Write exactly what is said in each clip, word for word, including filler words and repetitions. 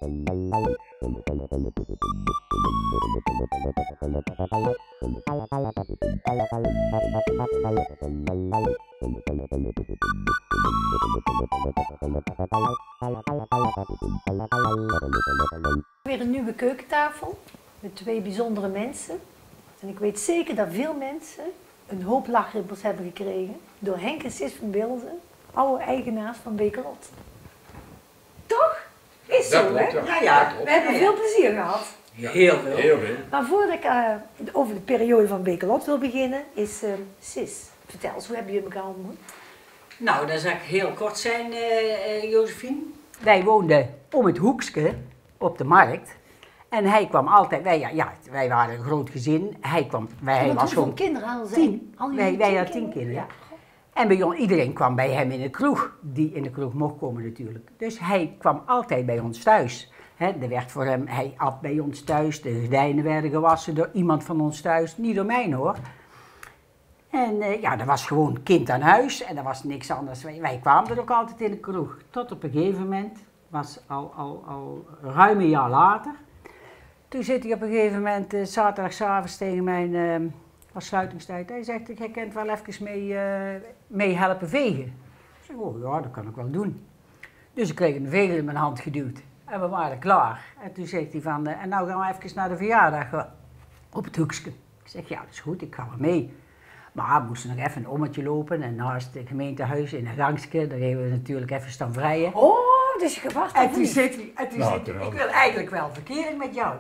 Weer een nieuwe keukentafel met twee bijzondere mensen. En ik weet zeker dat veel mensen een hoop lachribbels hebben gekregen door Henk en Sis van Bilzen, oude eigenaars van Bekelot. Toch? Is zo, hè? Ja, ja. We hebben veel plezier gehad. Ja, heel veel. Heel veel. Maar voordat ik uh, over de periode van Bekelot wil beginnen, is uh, Sis. Vertel eens, hoe hebben jullie elkaar ontmoet? Nou, dat zal ik heel kort zijn, uh, uh, Josephine. Wij woonden om het hoekje op de markt. En hij kwam altijd, wij, ja, ja, wij waren een groot gezin. Hij kwam, wij, hij was gewoon kinderen hadden tien. Wij, wij hadden tien kinderen. Ja. En bij ons, iedereen kwam bij hem in de kroeg, die in de kroeg mocht komen natuurlijk. Dus hij kwam altijd bij ons thuis. He, er werd voor hem, hij at bij ons thuis, de gordijnen werden gewassen door iemand van ons thuis, niet door mij hoor. En uh, ja, dat was gewoon kind aan huis en dat was niks anders. Wij, wij kwamen er ook altijd in de kroeg. Tot op een gegeven moment, was al, al, al ruim een jaar later. Toen zit hij op een gegeven moment, uh, zaterdagavond tegen mijn, uh, was sluitingstijd. Hij zegt, jij kent wel even mee, uh, mee helpen vegen. Ik zeg, oh ja, dat kan ik wel doen. Dus ik kreeg een vegel in mijn hand geduwd. En we waren klaar. En toen zegt hij van, uh, en nou gaan we even naar de verjaardag uh, op het hoekje. Ik zeg, ja dat is goed, ik ga wel mee. Maar we moesten nog even een ommetje lopen en naast het gemeentehuis in een gangstje, daar hebben we natuurlijk even staan vrijen. Oh, dus je gewacht. En toen zit hij, en toen nou, zit hij, ik wil eigenlijk wel verkering met jou.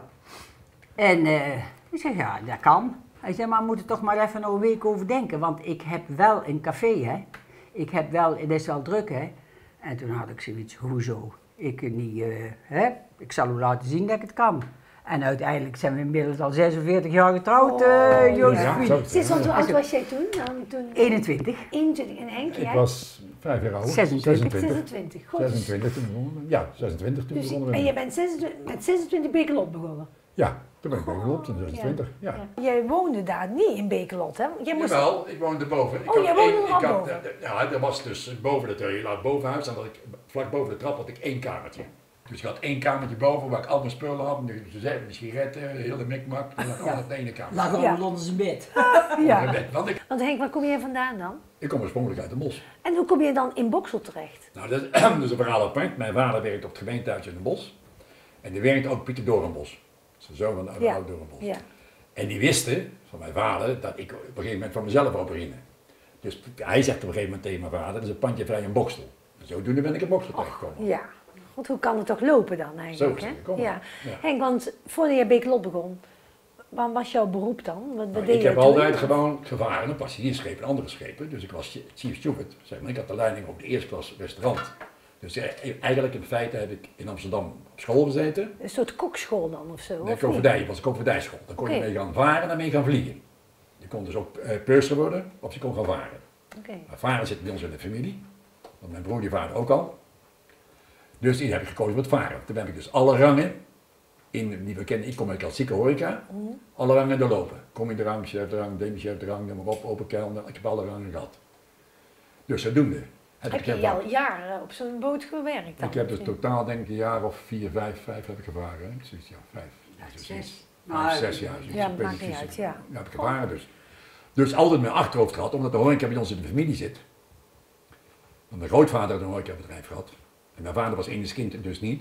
En uh, ik zeg, ja, dat kan. Hij zei, maar we moeten toch maar even nog een week over denken, want ik heb wel een café, hè. Ik heb wel, het is wel druk, hè. En toen had ik zoiets, hoezo? Ik niet, uh, hè. Ik zal u laten zien dat ik het kan. En uiteindelijk zijn we inmiddels al zesenveertig jaar getrouwd, uh, Josephine. Ja, Sis, want hoe oud was jij toen? Nou, toen... eenentwintig. eenentwintig. En Henk, Ik jij? was vijf jaar oud. zesentwintig. zesentwintig. Goed. Dus, zesentwintig toen begonnen we. Ja, zesentwintig toen dus, begonnen we. en je bent zesentwintig, met zesentwintig Bekelot begonnen? Ja, toen ben ik bij gelopen in zesentwintig. Ja. Ja. Jij woonde daar niet in Bekelot, hè? Jij moest... Jawel, ik woonde boven. Ik Oh, jij woonde er ik al had, boven? Ja, er was dus boven het heel laat bovenhuis. En dat ik, vlak boven de trap had ik één kamertje. Dus ik had één kamertje boven waar ik al mijn spullen had. Ze zeiden de sigaretten, de hele mikmak. En dan had ik de ene kamer. Lag Ja. onder ons bed. Ja. Want ik, Want Henk, waar kom jij vandaan dan? ik kom oorspronkelijk uit de Bosch. En hoe kom je dan in Boksel terecht? Nou, dat is, dat is een verhaal apart. Mijn vader werkt op het gemeentehuis in Den Bosch. En die werkt ook Pieter Doornbos. Dat is de zoon van de oude Ja. oude Doornbos. Ja. En die wisten van mijn vader dat ik op een gegeven moment van mezelf wou beginnen. Dus hij zegt op een gegeven moment tegen mijn vader, dat is een pandje vrij in Boksel. En zodoende ben ik in Boksel terechtgekomen. Ja. Want hoe kan het toch lopen dan eigenlijk? Zo is het hè? gekomen. Ja. Ja. Henk, want voordat je Bekelot begon, wat was jouw beroep dan? Wat, wat Nou, deed ik je heb toen? altijd gewoon gevaren op passagiersschepen en andere schepen. Dus ik was chief steward, zeg maar. Ik had de leiding op de eerste klas restaurant. Dus eh, eigenlijk in feite heb ik in Amsterdam op school gezeten. Een soort kokschool dan of zo? Nee, of niet? koopvaardij, was een koopvaardijschool. Dan kon je Oké. mee gaan varen en mee gaan vliegen. Je kon dus ook uh, purser worden of je kon gaan varen. Okay. Maar varen zit bij ons in de familie. Want mijn broer die vaarde ook al. Dus die heb ik gekozen voor het varen. Toen heb ik dus alle rangen, in, die we kennen, ik kom uit klassieke horeca, Mm. alle rangen doorlopen. Kom in de rang, chef de rang, demi-chef de rang, noem maar op, open kelder. Ik heb alle rangen gehad. Dus zodoende. Heb ik je heb al wel- jaren op zo'n boot gewerkt dan? Ik heb dus totaal denk ik een jaar of vier, vijf, vijf heb ik gevaren. Hè? Precies, ja, vijf. Ja, Dus zes. iets- Maar- vijf, zes jaar. zoiets. Ja, Ik weet maakt niet precies. uit, ja. Ja, heb ik gevaren dus. Dus altijd mijn achterhoofd gehad, omdat de horeca bij ons in de familie zit. Want mijn grootvader had een horecabedrijf gehad. En mijn vader was enig kind, dus niet.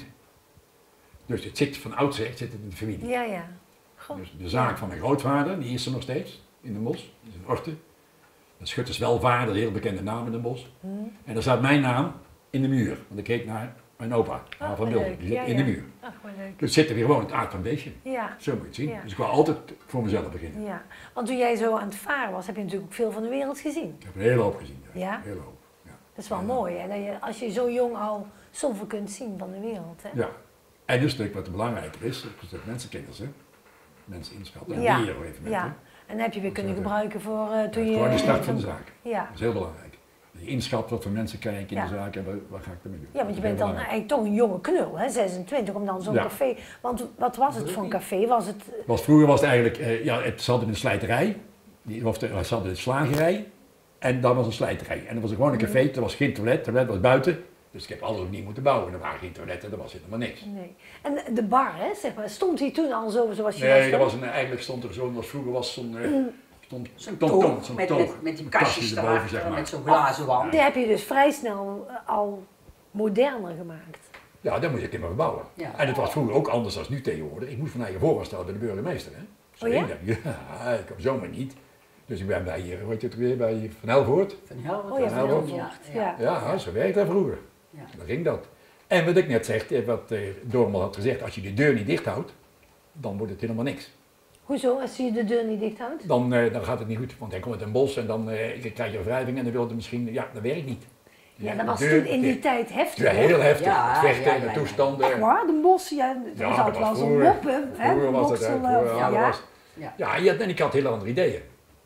Dus het zit van oudsher zit het in de familie. Ja, ja. Goh. Dus de zaak van mijn grootvader, die is er nog steeds, in Den Bosch, dat is in Orten. Dat is Schutterswelvaart, een heel bekende naam in Den Bosch. Hmm. En daar staat mijn naam in de muur, want ik keek naar mijn opa, Oh, Aal van wat Wilden, leuk. die zit Ja, in ja. de muur. Ach, wat leuk. Dus zitten weer gewoon het aard van het beestje. Ja, Zo moet je het zien. Ja. Dus ik wou altijd voor mezelf beginnen. ja. Want toen jij zo aan het varen was, heb je natuurlijk veel van de wereld gezien. Ik heb een hele hoop gezien. Ja? Een hele hoop. Ja. Dat is wel Ja. mooi, hè? Dat je, als je zo jong al zoveel kunt zien van de wereld. Hè? Ja. En een stuk wat belangrijker is, dat is dat mensenkennis, hè. Mensen inschatten en Ja. leren even met, Ja. hè. En dat heb je weer kunnen Zo, ja. gebruiken voor uh, toen Ja, je... Gewoon de start van de zaak. Ja. Dat is heel belangrijk. Dat je inschat wat voor mensen kijken in Ja. de zaak en wat, wat ga ik ermee doen. Ja, want je Dat is bent heel dan belangrijk. eigenlijk toch een jonge knul, hè? zesentwintig, om dan zo'n Ja. café... Want wat was het voor een café? Was het... Was, vroeger was het eigenlijk, eh, ja, het zat in een slijterij, die, of de, het zat in een slagerij en dat was een slijterij. En dat was gewoon een café, er was geen toilet, het toilet was buiten, Dus ik heb alles opnieuw moeten bouwen. Er waren geen toiletten, er was helemaal niks. Nee. En de bar, hè, zeg maar, stond die toen al zo zoals je Nee, dat dat was een, eigenlijk stond er zo, als vroeger was zo'n uh, stond, Zo'n stond, toog, stond, zo'n met, toog. met, met die Een kastjes erboven, erachter, zeg maar. met zo'n glazen wand. Die heb je dus vrij snel uh, al moderner gemaakt. Ja, dat moest ik immer verbouwen. Ja. En het was vroeger ook anders dan nu tegenwoordig. Ik moest van eigen voorraad stellen bij de burgemeester. Hè. Zo Oh ja? één, ja, ik kom zomaar niet. Dus ik ben bij hier, hoe heet het weer, bij Van Helvoort. Van Helvoort. Oh ja, Van van Helvoort. Helvoort. Ja, Ja. Ja, zo werkte dat vroeger. Ja. Dan ging dat. En wat ik net zeg, wat eh, Dormel had gezegd, als je de deur niet dicht houdt, dan wordt het helemaal niks. Hoezo, als je de deur niet dicht houdt? Dan, eh, dan gaat het niet goed, want dan komt het een bos en dan eh, krijg je wrijving en dan wil het misschien, ja, dat werkt niet. Ja, de dat was deur toen in die dicht. tijd heftig. Ja, heel heftig. Ja, het vechten ja, en de ja, ja. toestanden. Echt waar, de bos, ja, dat Ja, was dat altijd wel was zo'n vroeger. moppen, hè? Vroeger was dat, hè, Bokselen, vroeger, of- ja, dat ja. was- Ja. Ja, ja, en ik had hele andere ideeën.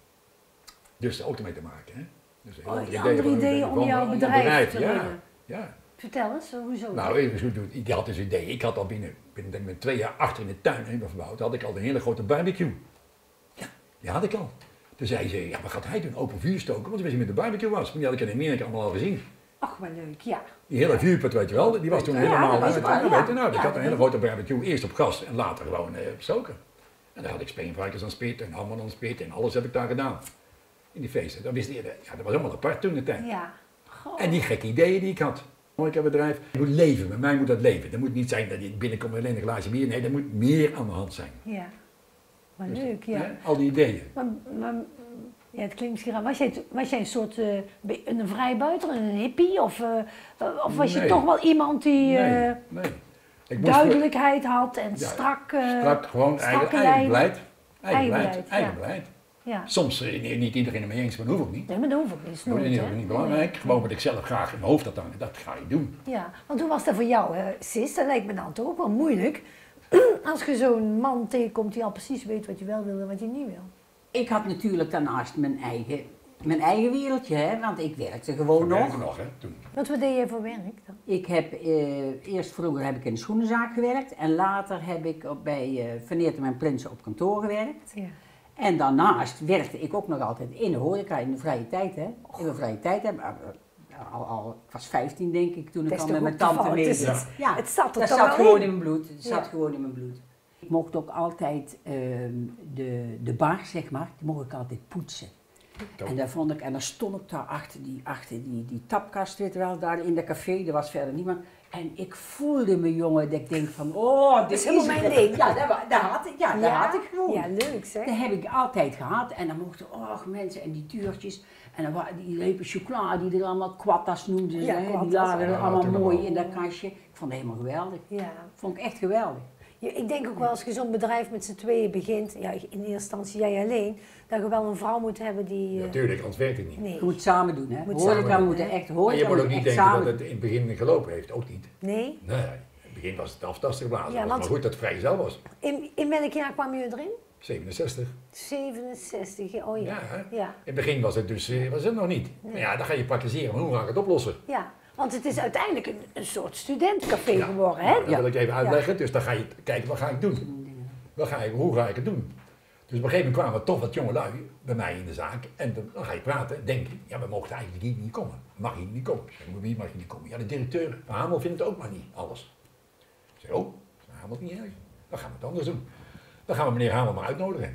Dus ook ermee te maken. Hè? Dus hele Oh, andere andere van- ideeën van- om van- jouw van- bedrijf te ja, runnen. ja. Vertel eens, hoezo? Nou, even goed doen. Ik had dus een idee. Ik had al binnen, binnen denk ik, met twee jaar achter in de tuin helemaal verbouwd. Had ik al een hele grote barbecue. Ja, die had ik al. Toen zei ze, ja, wat gaat hij doen? Open vuur stoken? Want toen wist je met de barbecue was. Maar die had ik in Amerika allemaal al gezien. Ach, wat leuk, ja. Die hele vuurput, weet je wel, die was toen Ja, helemaal... dat weet eh, ik wel, dat ja. weet je nou, dus ik Ja, had een hele dat grote barbecue, eerst op gas en later gewoon eh, op stoken. En daar had ik speenvarkens aan spitten en hammer aan spitten en alles heb ik daar gedaan. In die feesten. Dat, wist je, ja, dat was helemaal apart toen de tijd. Ja. Goh. En die gekke ideeën die ik had. Horecabedrijf, het moet leven, bij mij moet dat leven. Dat moet niet zijn dat je binnenkomt met alleen een glaasje bier, nee, er moet meer aan de hand zijn. Ja. Wat Dus, leuk, ja. hè, al die ideeën. Maar, maar ja, het klinkt misschien raar. Was jij, was jij een soort uh, een vrijbuiter, een hippie? Of, uh, of was je Nee. toch wel iemand die uh, Nee, nee. Ik moest duidelijkheid had en Ja, strak... Uh, strak, gewoon eigen, strakke eigen lijnen. beleid. Eigen Eigen beleid, beleid, eigen ja. beleid. Ja. Soms eh, niet iedereen ermee eens, maar dat hoeft ook niet. Nee, maar dat hoeft ook niet. Dat Nooit, is hè? niet belangrijk. Gewoon wat ik zelf graag in mijn hoofd had hangen, dat ga ik doen. Ja, want hoe was dat voor jou, uh, Sis? Dat lijkt me dan toch ook wel moeilijk. Als je zo'n man tegenkomt die al precies weet wat je wel wil en wat je niet wil. Ik had natuurlijk daarnaast mijn eigen, mijn eigen wereldje, hè, want ik werkte gewoon Dat werkte nog. nog, hè, toen. Want wat deed je voor werk dan? Ik heb, eh, eerst vroeger heb ik in de schoenenzaak gewerkt en later heb ik op, bij uh, Van Eertem en Prinsen op kantoor gewerkt. Ja. En daarnaast werkte ik ook nog altijd in de horeca, in de vrije tijd, hè. In de vrije tijd, hè. Al, al, ik was vijftien denk ik toen ik Dat is al toch met ook mijn tante toevallig, mee. het is- Ja, het zat er dat toch zat wel gewoon in. in mijn bloed. Het zat Ja. gewoon in mijn bloed. Ik mocht ook altijd ehm, de, de bar, zeg maar, die mocht ik altijd poetsen. Top. En daar vond ik, en dan stond ik daar achter die, achter die, die tapkast, weet je wel, daar in de café, er was verder niemand. En ik voelde me, jongen, dat ik denk van, oh, dit is helemaal het. mijn ding. Ja, dat, wa- dat had ik, ja, dat had ik gewoon. Ja, leuk zeg. Dat heb ik altijd gehad. En dan mochten, oh mensen, en die deurtjes. En dan waren die repen chocola, die er allemaal kwatas noemden ze, Ja, hè, die kwatas, lagen er ja, allemaal toen mooi allemaal. in dat kastje. Ik vond het helemaal geweldig. Ja. Vond ik echt geweldig. Je- Ik denk ook wel als je zo'n bedrijf met z'n tweeën begint, ja, in eerste instantie jij alleen, dat je wel een vrouw moet hebben die... eh, Natuurlijk, anders werkt het niet. nee. Je moet het samen doen, hè. Moet Horeca samen doen, moeten hè. echt, Maar horeca je moet ook moet niet echt denken samen dat het in het begin gelopen heeft, ook niet. Nee? Nee, in het begin was het aftastig geblazen. Ja, Ja, want- maar goed dat het vrijgezel was. In, in welk jaar kwam je erin? zevenenzestig. zevenenzestig, oh ja. Ja, hè? Ja. In het begin was het dus eh, was het nog niet. Maar ja, dan ga je praktiseren, maar hoe ga ik het oplossen? Ja, want het is uiteindelijk een, een soort studentencafé Ja. geworden, hè? Dat wil ik even uitleggen. Dus dan ga je kijken, wat ga ik doen? doen. Wat ga ik, hoe ga ik het doen? Dus op een gegeven moment kwamen toch wat jongelui bij mij in de zaak. En dan, dan ga je praten, denken, ja, we mochten eigenlijk hier niet komen. Mag hier niet komen? Ik zeg, wie mag hier niet komen? Ja, de directeur van Hamel vindt het ook maar niet, alles. Ik zeg, oh, Hamel niet erg. Dan gaan we het anders doen. Dan gaan we meneer Hamel maar uitnodigen.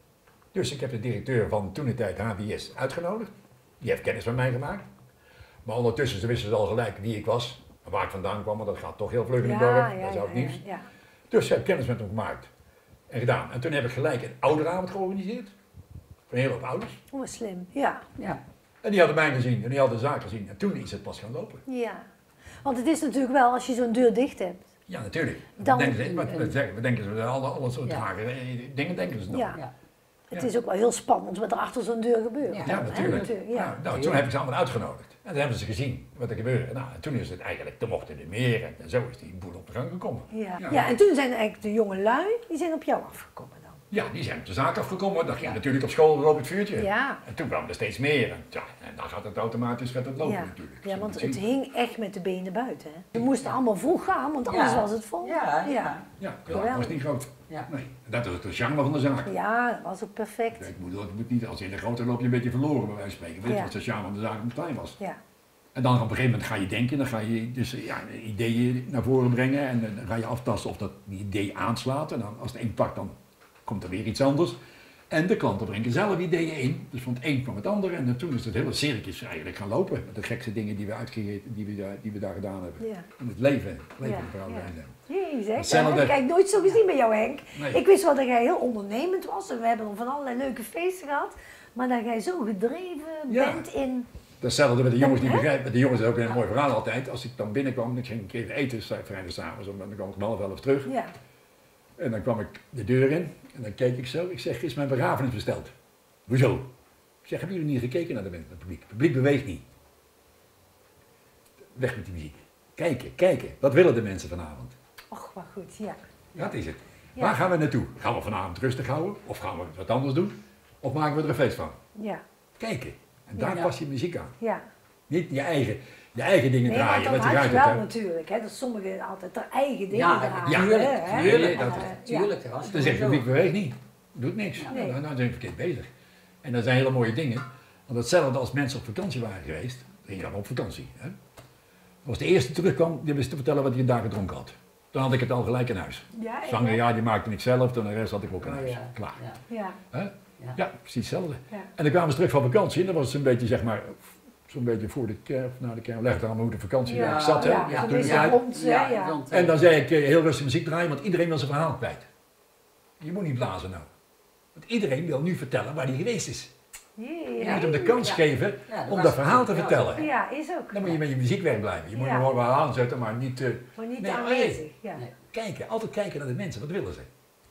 Dus ik heb de directeur van toen de tijd H B S uitgenodigd. Die heeft kennis met mij gemaakt. Maar ondertussen ze wisten ze al gelijk wie ik was. En waar ik vandaan kwam, want dat gaat toch heel vlug in het dorp. Dat is ook nieuws. ja, ja. Dus ik heb kennis met hem gemaakt en gedaan. En toen heb ik gelijk een ouderavond georganiseerd. Voor een hele hoop ouders. Oh, slim. Ja, Ja. En die hadden mij gezien en die hadden de zaak gezien. En toen is het pas gaan lopen. ja. Want het is natuurlijk wel, als je zo'n deur dicht hebt. Ja, natuurlijk. Dan- Dan denken ze, wat, wat zeggen, wat denken ze, alle, alle soort Ja. vragen, eh, dingen denken ze nog. Ja. Ja. Het Ja. is ook wel heel spannend wat er achter zo'n deur gebeurt. Ja, Ja, Hè, natuurlijk. Ja. Ja, nou, toen heb ik ze allemaal uitgenodigd. En toen hebben ze gezien wat er gebeurde. Nou, en toen is het eigenlijk, toen mochten er meer en, en zo is die boel op de gang gekomen. Ja. Ja. Ja, en toen zijn eigenlijk de jonge lui, die zijn op jou afgekomen dan. Ja, die zijn op de zaak afgekomen. Dan ging Ja. natuurlijk op school lopen het vuurtje. Ja. En toen kwam er steeds meer. En, ja, en dan gaat het automatisch gaat het lopen Ja, natuurlijk. ja, Zo want moet het zien. hing echt met de benen buiten. Hè. Ze moesten allemaal vroeg gaan, want anders Ja. was het vol. Ja, ja. ja. Ja, Geweldig. dat was niet groot. Ja. Nee, dat is het charme van de zaak. Ja, dat was ook perfect. Ik moet, ik moet niet, als je in de grote loop je een beetje verloren bij wijze van spreken. Weet je Ja. wat de charme van de zaak om klein was? Ja. En dan op een gegeven moment ga je denken, dan ga je dus ja, ideeën naar voren brengen en dan ga je aftasten of dat die idee aanslaat. En dan, als het een pakt, dan komt er weer iets anders. En de klanten brengen zelf ideeën in. Dus van het een kwam het ander en toen is het hele circus eigenlijk gaan lopen. Met de gekste dingen die we uitgegeten, die we daar, die we daar gedaan hebben. Ja. En het leven, het leven Ja, vooral ja. zijn. Jezus, dat Hetzelfde. heb ik eigenlijk nooit zo gezien bij jou, Henk. Nee. Ik wist wel dat jij heel ondernemend was en we hebben van allerlei leuke feesten gehad. Maar dat jij zo gedreven Ja. bent in... Hetzelfde met de jongens die Hè? begrijpen. De jongens is ook een mooi verhaal altijd. Als ik dan binnenkwam, dan ging ik even eten, vrijdagavond, dan kwam ik om half elf terug. Ja. En dan kwam ik de deur in en dan keek ik zo. Ik zeg, is mijn begrafenis besteld? Hoezo? Ik zeg, hebben jullie niet gekeken naar de mensen, het publiek? Het publiek beweegt niet. Weg met die muziek. Kijken, kijken. Wat willen de mensen vanavond? Och, wat goed, ja. Dat is het. Ja. Waar gaan we naartoe? Gaan we vanavond rustig houden? Of gaan we wat anders doen? Of maken we er een feest van? Ja, Kijken. En daar Ja. pas je muziek aan. ja. Niet je eigen, je eigen dingen Nee, want draaien. dat Wat je had je eruit wel hebt. natuurlijk, hè, dat sommigen altijd haar eigen dingen Ja, draaien. ja, tuurlijk, hè, tuurlijk, hè. dat- Eh, Tuurlijk, dat was Dan zegt het sowieso. publiek beweegt niet. Doet niks. Ja. Nou, Nee. dan dan zijn we verkeerd bezig. En dat zijn hele mooie dingen. Want hetzelfde als mensen op vakantie waren geweest. Dan ging je dan op vakantie. Hè? Als de eerste terugkwam, die wist te vertellen wat hij een dag gedronken had. Dan had ik het al gelijk in huis. Ja, Zwanger, ja. ja, die maakte ik zelf. En de rest had ik ook in Oh, huis. ja. Klaar. Ja. Ja, Hè? Ja. Ja, precies hetzelfde. ja. En dan kwamen ze terug van vakantie. En dan was het een beetje, zeg maar, zo'n beetje voor de kerf, na de kerf, legde aan hoe de vakantie Ja, ik zat. Hè? ja, ja, zo Toen is de het tijd. rond, hè, ja. rond, En dan zei ik eh, heel rustig muziek draaien, want iedereen wil zijn verhaal kwijt. Je moet niet blazen nou. Want iedereen wil nu vertellen waar hij geweest is. Je Ja, moet hem de kans Ja. geven Ja, dat om was dat verhaal te ja, vertellen. ja, is ook. Dan moet je met je muziek wegblijven. Je moet Ja. hem gewoon wel aanzetten, maar niet... eh, Maar niet Nee, aanwezig. Ja. Nee. kijken, altijd kijken naar de mensen. Wat willen ze?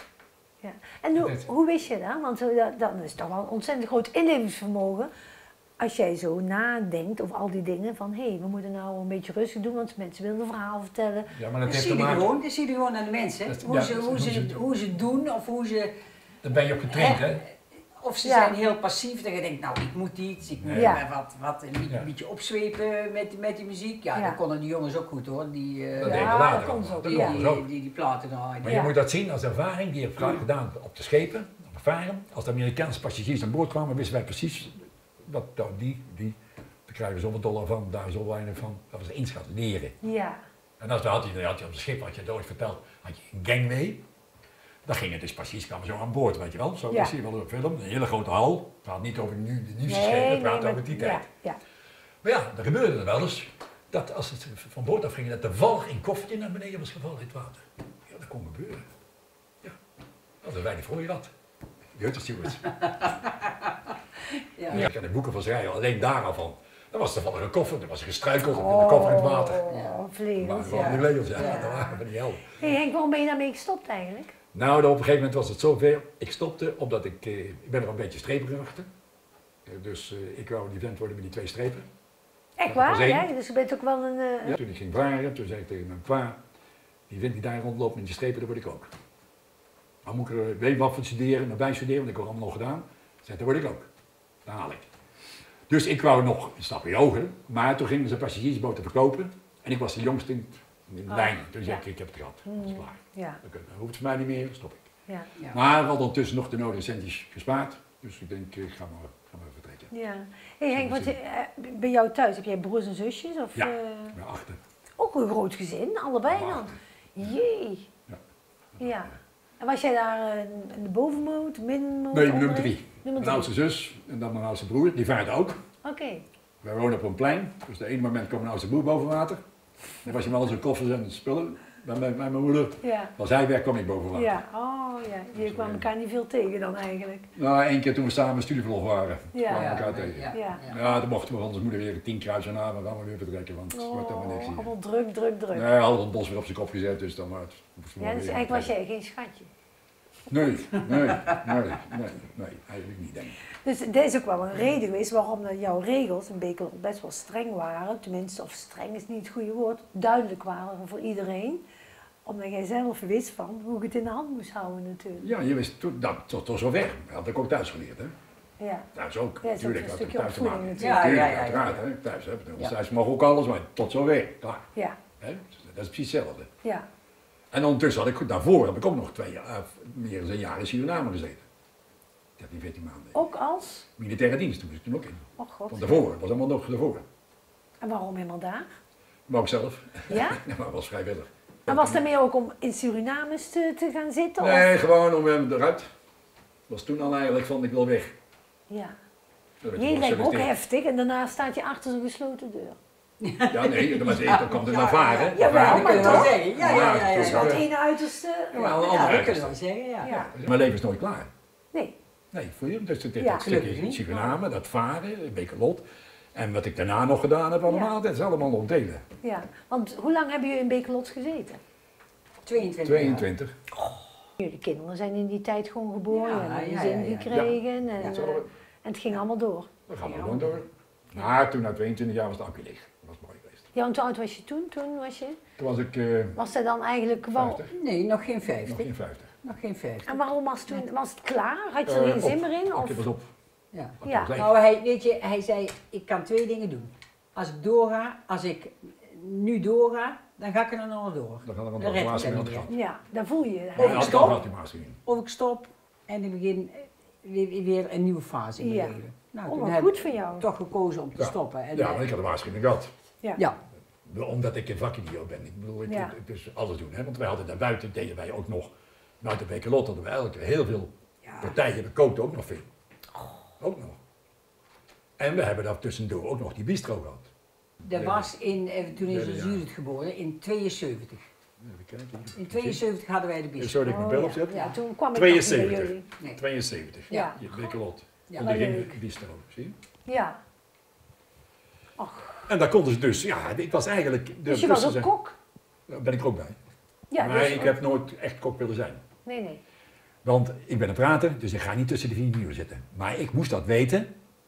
Ja. En hoe, Dat is- hoe wist je dat? Want eh, dat, dat is toch wel een ontzettend groot inlevingsvermogen. Als jij zo nadenkt over al die dingen van hé, hey, we moeten nou een beetje rustig doen, want mensen willen een verhaal vertellen. Ja, maar Dat zie je gewoon, dat zie je gewoon aan de mensen. Dat- Hoe, ja, ze, dat- hoe, hoe ze, ze- hoe ze het doen of hoe ze... Dan ben je op getraind, hè? Of ze Ja. zijn heel passief, dat je denkt, nou ik moet iets, ik moet Nee. Ja. wat, wat een, beetje- Ja. beetje opzwepen met, met die muziek. Ja, Ja. dat konden die jongens ook goed hoor, die, eh, Dat Ja, deden we later dat kon allemaal. ze ook. Dat die, konden ze ook. die, die, die platen draaien. Maar Ja. je moet dat zien als ervaring die je hebt gedaan op de schepen, op de varen. Als de Amerikaanse passagiers aan boord kwamen, wisten wij precies wat nou, die, die, daar krijgen we zoveel dollar van, daar zo weinig van. Dat was inschat, leren. Ja, En als, dan had je, dan had je op het schip, had je het ooit verteld, had je een gangway. Dan gingen dus passagiers kwamen zo aan boord, weet je wel. Zo Ja. zie je wel op film, een hele grote hal. Het gaat niet over nu, de nieuwste nee, schepen, het nee, gaat maar- over die ja, tijd. ja. Maar ja, er gebeurde er wel eens dat als het van boord afging, dat de valg in koffertje naar beneden was gevallen in het water. Ja, dat kon gebeuren. Ja, dat hadden wij niet voor je gehad. Jutter stewards. Ja. Ja. Ik kan de boeken van schrijven, alleen daar al van. Dan was er toevallig een koffer, dan was er gestruikeld, en de koffer in het water. Oh, Ja. vleugels, Maar gewoon die ja. legels, ja, Ja. dat waren van die helden. Hé Henk, waarom ben je daarmee gestopt eigenlijk? Nou, dan op een gegeven moment was het zover. Ik stopte omdat ik, eh, ik ben er een beetje streperig achter. Eh, dus eh, ik wou die vent worden met die twee strepen. Echt Dat waar? was één. Ja, dus je bent ook wel een... eh, Ja. Toen ik ging varen, toen zei ik tegen mijn pa, die vent die daar rondloopt met die strepen, dat word ik ook. Dan moet ik er weefwaffen studeren, naar bij studeren, want ik heb het allemaal nog gedaan. Ik zei, dat word ik ook. Dat haal ik. Dus ik wou nog een stapje hoger, maar toen gingen ze passagiersboten verkopen. En ik was de jongste in in de Ah, lijn. Toen zei ja. ik, ik heb het gehad, dat is Mm. klaar. Ja, Dan hoeft het voor mij niet meer, dan stop ik. ja, Ja. Maar we hadden ondertussen nog de nodige centjes gespaard. Dus ik denk, ik ga maar, ga maar vertrekken. ja. Hé hey Henk, wat, eh, bij jou thuis, heb jij broers en zusjes? Of, Ja. eh, Ik ben achter. ook een groot gezin, allebei dan? Achter. Jee. Ja. Ja. En was jij daar eh, in de bovenmoot, middenmoot? Nee, nummer onderin? drie. Nummer Mijn drie. oudste zus en dan mijn oudste broer, die vaart ook. Oké. Wij wonen op een plein, dus de ene moment kwam mijn oudste broer boven water. Dan was je met al zijn koffers en spullen bij mijn, bij mijn moeder. Ja. Als hij weg kwam ik boven water. Ja, oh ja. Jullie kwamen elkaar niet veel tegen dan eigenlijk. Nou, één keer toen we samen studieverlof waren, Ja. kwamen we Ja, elkaar nee, tegen. Ja. Ja. ja. dan mochten we onze moeder weer tien kruisen aan, maar dan gaan we weer vertrekken, want het wordt helemaal niks Oh, hier. allemaal druk, druk, druk. Nee, we hadden het bos weer op zijn kop gezet, dus dan maar het. moesten we Ja, weer dus eigenlijk was vertrekken. jij geen schatje. Nee, nee, nee, nee, nee, eigenlijk niet denk ik. Dus dit is ook wel een reden geweest waarom dat jouw regels in Bekel best wel streng waren. Tenminste, of streng is niet het goede woord. Duidelijk waren voor iedereen. Omdat jij zelf wist van hoe ik het in de hand moest houden natuurlijk. Ja, je wist toen, dat tot, tot zover. Dat had ik ook thuis geleerd, hè. Ja, Thuis ook, Ja, dat is ook natuurlijk. een had ik stukje thuis te maken. opvoeding natuurlijk. Tuurlijk, Ja, ja, ja, uiteraard, ja. hè. Thuis, hè. Dus Ja. thuis mag ook alles, maar tot zover, klaar. ja, Hè? Dat is precies hetzelfde. ja. En ondertussen had ik, daarvoor heb ik ook nog twee jaar, eh, meer dan een jaar in Suriname gezeten. dertien, veertien maanden. Ook als? Militaire dienst, toen moest ik toen ook in. Oh god. Van daarvoor, dat was allemaal nog daarvoor. En waarom helemaal daar? Maar ook zelf. Ja? Ja, maar was vrijwillig. En was dat meer ook om in Suriname te, te gaan zitten? Nee, Of? gewoon om hem eruit. Was toen al eigenlijk van ik wil weg. Ja. Dat werd Je wel lijkt me ook gesolliciteerd. heftig en daarna staat je achter zo'n gesloten deur. Ja, nee, dat was dan komt het naar varen. Ja, Ja, dat maar kunnen we toch? wel zeggen. Ja, ja, ja. ja, Dat is ja. wel het ene uiterste. Ja, maar een Ja, andere dat kunnen we uiterste. wel zeggen, ja. Ja. Mijn leven is nooit klaar. Nee. Nee, voor je. Dus het Ja. dat Gelukkig stukje niet. Suriname, dat varen, een Bekelot. En wat ik daarna nog gedaan heb allemaal, dat is allemaal nog delen. Ja. Want hoe lang hebben jullie in Bekelot gezeten? tweeëntwintig. tweeëntwintig. Jullie kinderen zijn in die tijd gewoon geboren Ja, en een ja, gezin ja, ja. gekregen. Ja, En, zo- eh, en het ging allemaal door. Dan gaan we gewoon door. Maar toen na tweeëntwintig jaar was het akku leeg. Dat was mooi geweest. Ja, want hoe oud was je toen? Toen was je? Toen was ik eh Was dat dan eigenlijk wel... vijftig, Nee, nog geen nog vijftig. geen vijftig. Nog geen vijftig. En waarom was het toen? Was het klaar? Had je er Eh, geen zin op. meer in? Oké, Of? pas op. Ja. Oké, Ja. was leeg. Nou, hij, weet je, hij zei, ik kan twee dingen doen. Als ik doorga, als ik nu doorga, dan ga ik er nog door. Dan gaan we Dan nog red ik een het glaasje niet gehad. meer. Ja, dan voel je je. Of Ja, ik altijd stop. al gehad die Maastricht. Of ik stop en ik begin weer, weer een nieuwe fase in mijn Ja. leven. Nou, Oh, toen wat heb goed ik van jou. toch gekozen om te Ja. stoppen. En, Ja, eh, maar ik had de waarschuwing gehad. Ja. ja. Omdat ik een vakidioot ben. Ik bedoel, ik, Ja. ik- dus alles doen. Hè? Want wij hadden daarbuiten, deden wij ook nog, buiten Bekelot hadden we eigenlijk heel veel Ja. partijen. We kookten ook nog veel. Ook nog. En we hebben daar tussendoor ook nog die bistro gehad. Dat was in, eh, toen is Derde jaar. Judith geboren, in tweeënzeventig. Even kijken. In tweeënzeventig hadden wij de Is bistro. zo dat ik mijn Oh, bel ja. opzet? Ja, toen kwam ik nog niet bij tweeënzeventig. jullie. Nee. tweeënzeventig. Ja. Je Bekelot. Ja, En wat die ging leuk. de bistro, zie je? Ja. En daar konden ze dus, ja, ik was eigenlijk... De Dus je was ook Brusselse- kok? Daar ben ik er ook bij. Ja, maar dus- ik heb nooit echt kok willen zijn. Nee, nee. Want ik ben een prater, dus ik ga niet tussen de vier muren zitten. Maar ik moest dat weten.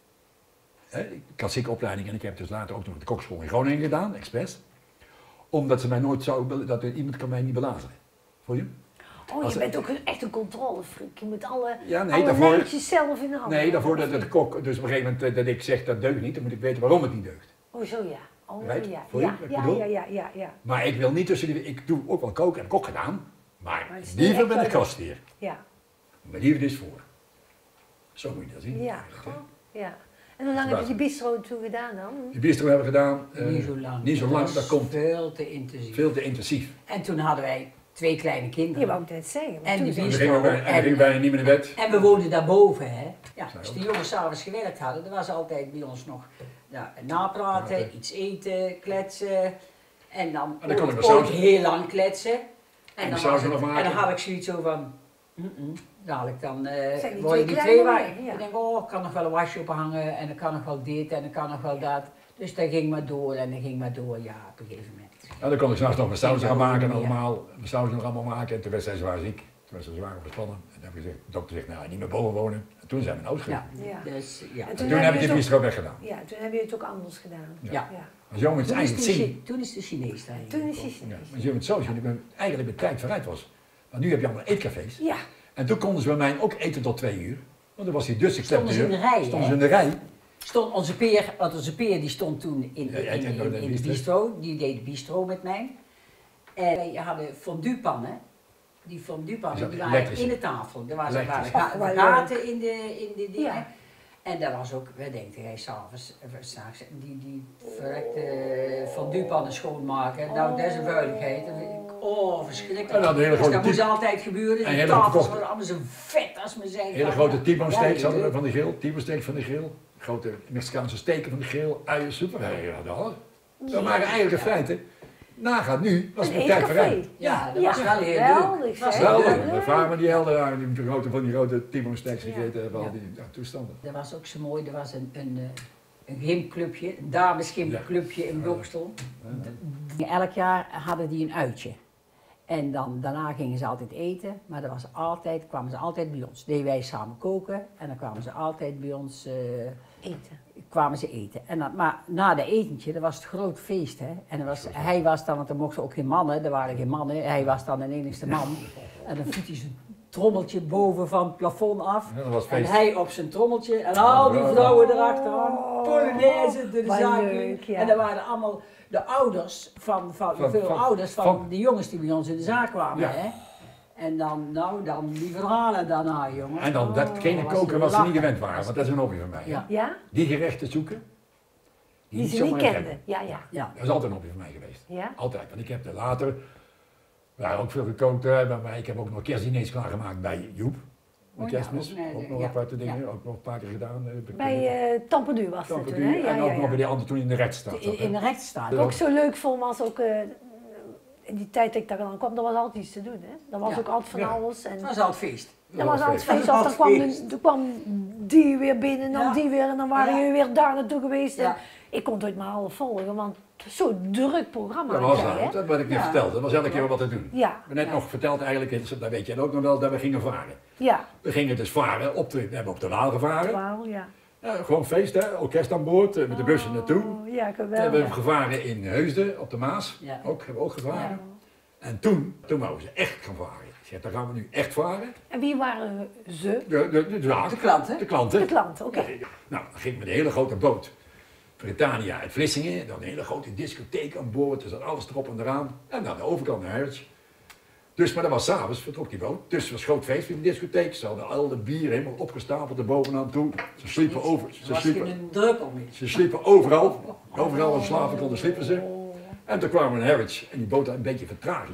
Hè, Ik had zieke opleiding en ik heb dus later ook nog de kokschool in Groningen gedaan, expres. Omdat ze mij nooit zou, bel- dat er, iemand kan mij niet belazeren. Voel je? Oh, Als- je bent ook een, echt een controlefreak. Je moet alle, Ja, nee, alle daarvoor- lijntjes zelf in de hand Nee, hebben, daarvoor of dat de niet? kok, dus op een gegeven moment eh, dat ik zeg dat deugt niet, dan moet ik weten waarom het niet deugt. Oh, zo ja. Oh, Right? ja. Voel je Ja, wat ik ja, bedoel? ja, ja, ja, ja. Maar ik wil niet tussen die, ik doe ook wel koken, heb ik ook gedaan. Maar, Maar het is niet liever echt ben ik wel- gastheer. Ja, Mijn liefde is voor. Zo moet je dat zien. ja. eigenlijk, hè. Goh, ja. En hoe lang heb je die bistro toen gedaan dan? Die bistro hebben we gedaan. eh, Niet zo lang. Niet zo lang, was dat komt veel te intensief. veel te intensief. En toen hadden wij twee kleine Je kinderen. wou het net zeggen. maar En toen die zei En je- dan gingen we, bij- en dan gingen we bijna niet meer naar bed. En we woonden daarboven, hè. Ja, Zij als ook. de jongens s'avonds gewerkt hadden, dan was altijd bij ons nog ja, napraten, Praten. iets eten, kletsen. En dan, En dan kon ik ooit, nog ooit saus- heel lang kletsen. En, En dan, saus was het- nog maken. en dan had ik zoiets zo van, mm -mm, dadelijk dan eh Zijn die word je twee die twee kleine waar. meer, ja. Ik denk, oh, ik kan nog wel een wasje ophangen en ik kan nog wel dit en ik kan nog wel dat. Dus dat ging maar door en dat ging maar door, ja, op een gegeven moment. En dan kon ik s'nachts nog mijn saus Ja, gaan maken en ja. allemaal. Mijn saus nog allemaal maken. En toen werd zij zwaar ziek. Toen was ze zwaar overspannen. En toen heb ik gezegd, de dokter zegt, nou, niet meer boven wonen. En toen zijn we naar huis Ja, gegaan. Ja. dus ja. En En toen toen heb heb je ik die het bistro weggedaan. Ja, toen heb je het ook anders gedaan. Ja. Ja. Ja. Als jongen het Toen is, eigenlijk de, zien. Chi- toen is de Chinees daar. Toen is je Ja, Chinees. maar je moet het zo zien, ik ben eigenlijk de tijd vooruit was. Want nu heb je allemaal eetcafés. Ja, En toen konden ze bij mij ook eten tot twee uur. Want dan was die dus, ik Stonden ze in de deur, rij, stonden hè? ze in de rij. Stond onze peer, want onze peer die stond toen in, Ja, in, jij in, kent wel in, de in de bistro. bistro, die deed de bistro met mij. En wij hadden fonduepannen. Die fonduepannen Is dat die waren elektrisch? in de tafel. Er waren, Elektrisch. waren Ach, wat gaten in de, in de dingen. Ja. En daar was ook, we denken, hij s'avonds, eh, s'nachts, die, die verrekte fonduepannen schoonmaken. Nou, dat is een vuiligheid. Dat vind ik- Oh, verschrikkelijk. En dan de hele Dus grote dat moest type- altijd gebeuren. en De hele tafels verkochte- waren allemaal zo vet als me zijn. Hele grote T-bone steaks hadden we Ja, van de grill. T-bone steak van de grill. Grote Mexicaanse steken van de grill. Uien, soep. Ja, dat hadden we. Dat waren eigenlijk in feite. Nagaat nu, was een het tijd vooruit. eetcafé. Ja, dat was wel heel leuk. geweldig, Was zeg. wel Wel, leuk. mijn vader die helden daar, die grote, van die grote T-bone steaks Ja. gegeten hebben, al Ja. die ja, toestanden. Dat was ook zo mooi, er was een, een, eh, een gymclubje, een damesgymclubje in Bokstel. Elk jaar hadden die een uitje. En dan, daarna gingen ze altijd eten, maar dat was altijd, kwamen ze altijd bij ons. Deden wij samen koken en dan kwamen ze altijd bij ons eh, Eten. kwamen ze eten. En dan, maar na de etentje, dat was het groot feest. Hè? En dan was, hij was dan, want er mochten ook geen mannen, er waren geen mannen, hij was dan de enigste man. En dan voet hij zijn trommeltje boven van het plafond af. Ja, dat was En feest. hij op zijn trommeltje en al die vrouwen erachteraan, Oh, Polonaise door de wat zaak leuk, heen. ja. En dat waren allemaal de ouders van, van, Van- veel van- ouders van, van- de jongens die bij ons in de zaak kwamen. Ja. Hè? En dan, nou, dan die verhalen daarna, jongen. En dan datgene was koken een wat ze niet lachen. gewend waren, want dat is een hobby van mij. hè. Ja. Ja? Die gerechten zoeken. Die ze zomaar niet hebben. kenden. Ja, ja. Ja. Dat is altijd een hobby voor mij geweest. Ja? Altijd. Want ik heb er later, we hebben ook veel gekookt, eh, maar ik heb ook nog kerstdiners klaargemaakt bij Joep. Met Oh ja, kerstmis. ook, nee, ook nog ja, aparte dingen, ja. ook nog een paar keer gedaan. eh, heb ik Bij uh, Tampedu was het Tampedu toen, hè? Ja, en ja, ook nog ja. bij die andere toen in de rechtsstaat. In, in de rechtsstaat. Ja. Wat ik zo leuk vond was ook, uh, in die tijd dat ik daar aan kwam, er was altijd iets te doen, hè? Er was Ja. ook altijd van Ja. alles. En Het was al het feest. er was altijd feest. feest, Dat of was dan kwam, feest. de, dan kwam die weer binnen en dan Ja. die weer en dan waren Ja. jullie weer daar naartoe geweest. En Ja. ik kon het nooit maar half volgen, want het was zo'n druk programma. Dat was had jij, dat, hè? dat wat ik net Ja. vertelde. Dat was elke keer wel wat te doen. Ja, Ik heb net Ja. nog verteld eigenlijk, dat weet jij ook nog wel, dat we gingen varen. ja. We gingen dus varen, op de, we hebben op de Waal gevaren. Wauw, ja. Ja, gewoon feest, hè? Orkest aan boord, eh, met de bussen naartoe. Oh, ja, We hebben geweldig. gevaren in Heusden, op de Maas. Ja. Ook, hebben we ook gevaren. Ja. En toen, toen wouden ze echt gaan varen. Ik zeg, dan gaan we nu echt varen. En wie waren ze? De, de, de, de, De klanten. De klanten. De klanten, oké. Nou, dan ging ik met een hele grote boot. Britannia uit Vlissingen, dan een hele grote discotheek aan boord, dus dat alles erop en eraan. En aan de overkant naar Harwich. Dus, maar dat was s'avonds, vertrok die boot. Dus het was groot feest in de discotheek. Ze hadden al de bier helemaal opgestapeld er bovenaan toe. Ze sliepen over. Ze was geen sliepen, een druppel meer. ze sliepen overal. Overal waar slapen konden, sliepen ze. En toen kwamen we naar Harwich en die boot had een beetje vertraging.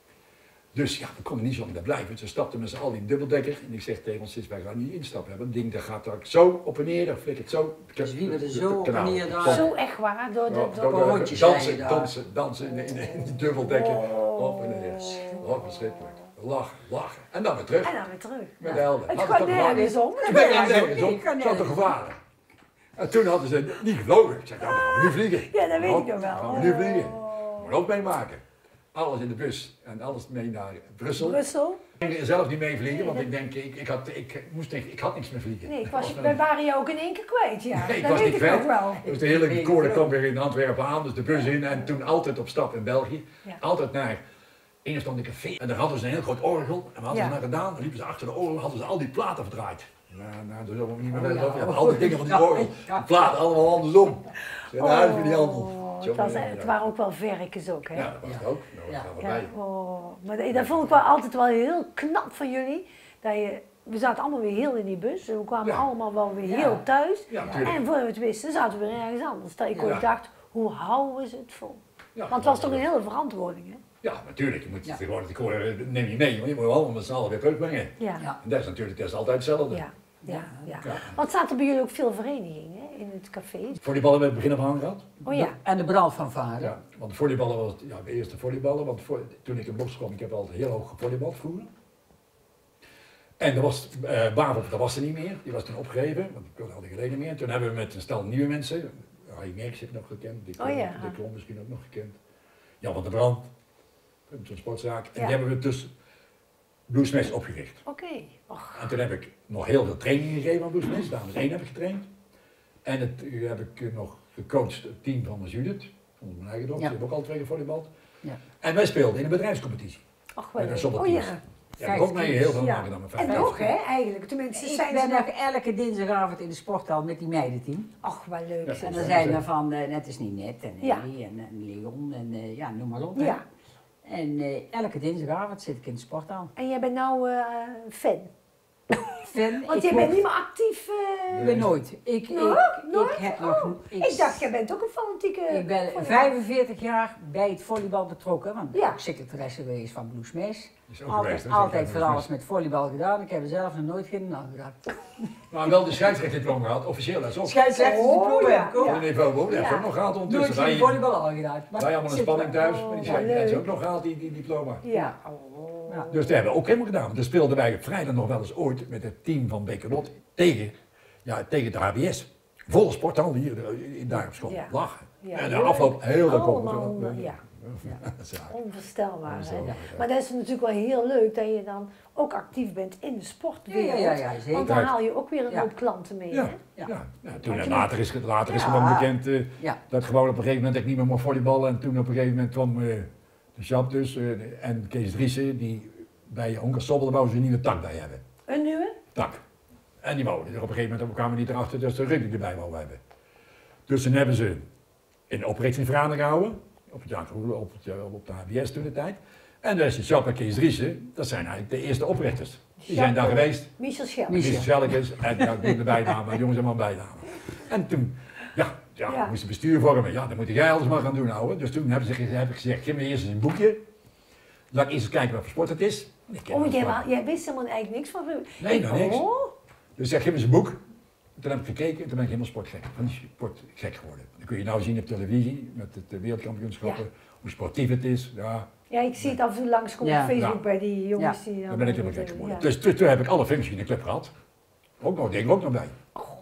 Dus ja, we konden niet zo lang daar blijven. Dus we stapten met z'n allen in de dubbeldekker. En ik zeg tegen ons, sis, wij gaan niet instappen. Het ding dat gaat daar zo op en neer, dat flikkert zo. Dus wie we er zo op en neer daar- Kom. Zo echt waar, door de... Ja, Door door de- rondjes dansen, rijden daar. dansen, dansen in, de- in, de- in die dubbeldekker. Op en neer. Wat verschrikkelijk. Lachen, lachen. En dan weer terug. En dan weer terug. Met de helden. Het Hadden gaat ze toch nergens om. Ik ben Ja, er nergens nee, op. ik kan Zat er nergens. gevaren. En toen hadden ze niet gelogen. Ik zei, nou, dan gaan we nu vliegen. Ja, dat weet Hop, ik nog wel. gaan we nu vliegen. Oh. Moet ook meemaken. Alles in de bus en alles mee naar Brussel. Brussel? Ik ging zelf niet mee vliegen, want ik denk, ik, ik, had, ik, moest, niet- ik had niks meer vliegen. Nee, ik Ik was, was wij waren je ook in één keer kwijt, ja. Nee, ik dat was weet niet ik nog kwijt. wel. Dus de hele Nee, koor niet kwam weer in Antwerpen aan, dus de bus in en toen altijd op stap in België. Ja. Altijd naar een stond een café en daar hadden ze een heel groot orgel. En wat hadden Ja. ze nou gedaan? Dan liepen ze achter de orgel, hadden ze al die platen verdraaid. Nou, nou, daar zullen we niet meer Oh, verder ja. over hebben. Al die dingen van die Ja, orgel, ja. die platen allemaal andersom. Ze hebben huis voor die handel. Oh, Zo het, was, maar, het ja. waren ook wel verrekens ook, hè? Ja, dat was het Ja. ook. Dat was Ja. er Ja, allebei. oh. Maar dat, dat vond ik wel altijd wel heel knap van jullie. Dat je, we zaten allemaal weer heel in die bus. We kwamen Ja. allemaal wel weer Ja. heel thuis. Ja, natuurlijk. En voor we het wisten zaten we weer ergens anders. Dat ik Ja. ook dacht, hoe houden ze het vol? Ja, Want het was toch een hele verantwoording, hè? Ja, natuurlijk. Je moet Ja. tegenwoordig de koor eh, neem je mee, want je moet wel allemaal met z'n allen weer terugbrengen. Ja. Ja. En dat is natuurlijk dat is altijd hetzelfde. Ja. Ja, ja. Ja. Want zaten bij jullie ook veel verenigingen hè, in het café? Volleyballen hebben we het begin af aan gehad. Oh ja. En de brand van varen. Ja, want volleyballen was ja, de eerste volleyballen. Want voor, toen ik in Boks kwam, ik heb altijd heel hoog gevolleybald vroeger. En er was, uh, Bavop, dat was er niet meer. Die was toen opgegeven, want ik had er geleden meer. Toen hebben we met een stel nieuwe mensen, Harry Merks heb ik nog gekend, Dick Oh Klom, ja. Dick Klom misschien ook nog gekend. Jan van der Brand, zo'n sportzaak. En Ja. die hebben we dus Bluesmes opgericht. Oké. Och. En toen heb ik nog heel veel trainingen gegeven aan Bluesmes. Dames één heb ik getraind. En het, uh, heb ik uh, nog gecoacht het team van de Judith, van mijn eigen dochter. Ja. Die hebben ook al twee gevolleybald. Ja. En wij speelden in een bedrijfscompetitie. Och, wel Met een leuk. zonder Oh teams. ja. Ja, ik heb ook mee heel veel Ja. maken dan mijn En vijf. nog, hè, eigenlijk. Tenminste, Ik zijn ben ze nog nog... elke dinsdagavond in de sporthal met die meidenteam. Ach, wel leuk. Ja. zeg. En Ja, dan zijn ja. er van, eh, net is niet net, en Ja. Ellie en, en Leon en eh, ja, noem maar op. hè. Ja. En eh, elke dinsdagavond zit ik in de sporthal. En jij bent nou eh, fan? Fan, Want ik jij bent mocht- niet meer actief... eh, Ik ben nooit. Ik, No, ik, nooit? ik heb nog... Oh, ik dacht, jij bent ook een fanatieke... Ik ben volleyballer. vijfenveertig jaar bij het volleybal betrokken, want ik Ja. ben ook secretaresse geweest van Bluesmes. Is ook Altijd, geweest, hè? altijd Zeker, van alles Bluesmes. met volleybal gedaan. Ik heb er zelf nog nooit geen naam gedaan. Maar wel de scheidsrechtdiploma gehad, officieel. Dat is ook. Scheidsrechtersdiploma Oh, ja. heb ik ook. Op een niveau, hoor. Dat heb Ja. ik ook nog gehad Nooit ondertussen. geen Wij, volleybal al gedaan. maar wij allemaal een zit spanning wel. thuis, maar die Oh, scheidsrechters leuk. ook nog gehaald, die, die diploma. Ja. Ja. Dus dat hebben we ook helemaal gedaan. Dus speelden wij op vrijdag nog wel eens ooit met het team van Bekerlot tegen, ja, tegen de H B S. Volle sporthal hier in daar op school. Ja. Lachen. Ja, En de leuk. afloop heel veel Allemaal, koppen. ja. Ja. Onvoorstelbaar. Hè? Onvoorstelbaar, ja. Maar dat is natuurlijk wel heel leuk dat je dan ook actief bent in de sportwereld. Ja, ja, ja, zeker. Want dan haal je ook weer een Ja. hoop klanten mee. Ja, Hè? ja. Ja. ja. Toen, Maar en toen- later is, het- later is Ja. gewoon bekend eh, Ja. dat gewoon op een gegeven moment ik niet meer mocht volleyballen. En toen op een gegeven moment kwam eh, de Sjap dus eh, en Kees Driessen, die bij Honker Sobbel wou ze een nieuwe tak bij hebben. Een nieuwe? Tak. En die wouden er op een gegeven moment kwamen we niet erachter dat ze rugby erbij wou hebben. Dus toen hebben ze een oprichtingsvergadering gehouden, op, het, ja, op, het, op de H B S toen de tijd. En daar is de Sjap en Kees Driessen, dat zijn eigenlijk de eerste oprichters. Die zijn daar Sjap, geweest. Michel Schell. Michel. Michel Schelkes en ja, ik doe de bijnaam, maar jongens allemaal bijnamen. En toen, ja, ja, Ja. we moesten bestuur vormen. Ja, dat moet jij alles maar gaan doen, ouwe. Dus toen hebben ze, heb ik gezegd, geef me eerst eens een boekje. Laat ik eerst eens kijken wat voor sport het is. Ik ken Oh, wel jij, sport. wa- jij wist helemaal eigenlijk niks van rugby? Nee, Ik- nog niks. Oh, Dus ik zeg, geef me eens een boek. Toen heb ik gekeken en toen ben ik helemaal sportgek. Van die sport gek geworden. Dan kun je nou zien op televisie, met het eh, wereldkampioenschappen, Ja. hoe sportief het is. Ja, ja, ik zie het af en toe langskomen Ja. op Facebook Ja. bij die jongens Ja. die... daar ben ik helemaal gek geworden. Ja. Dus toen, toen heb ik alle functies in de club gehad. Ook nog, denk ik ook nog bij.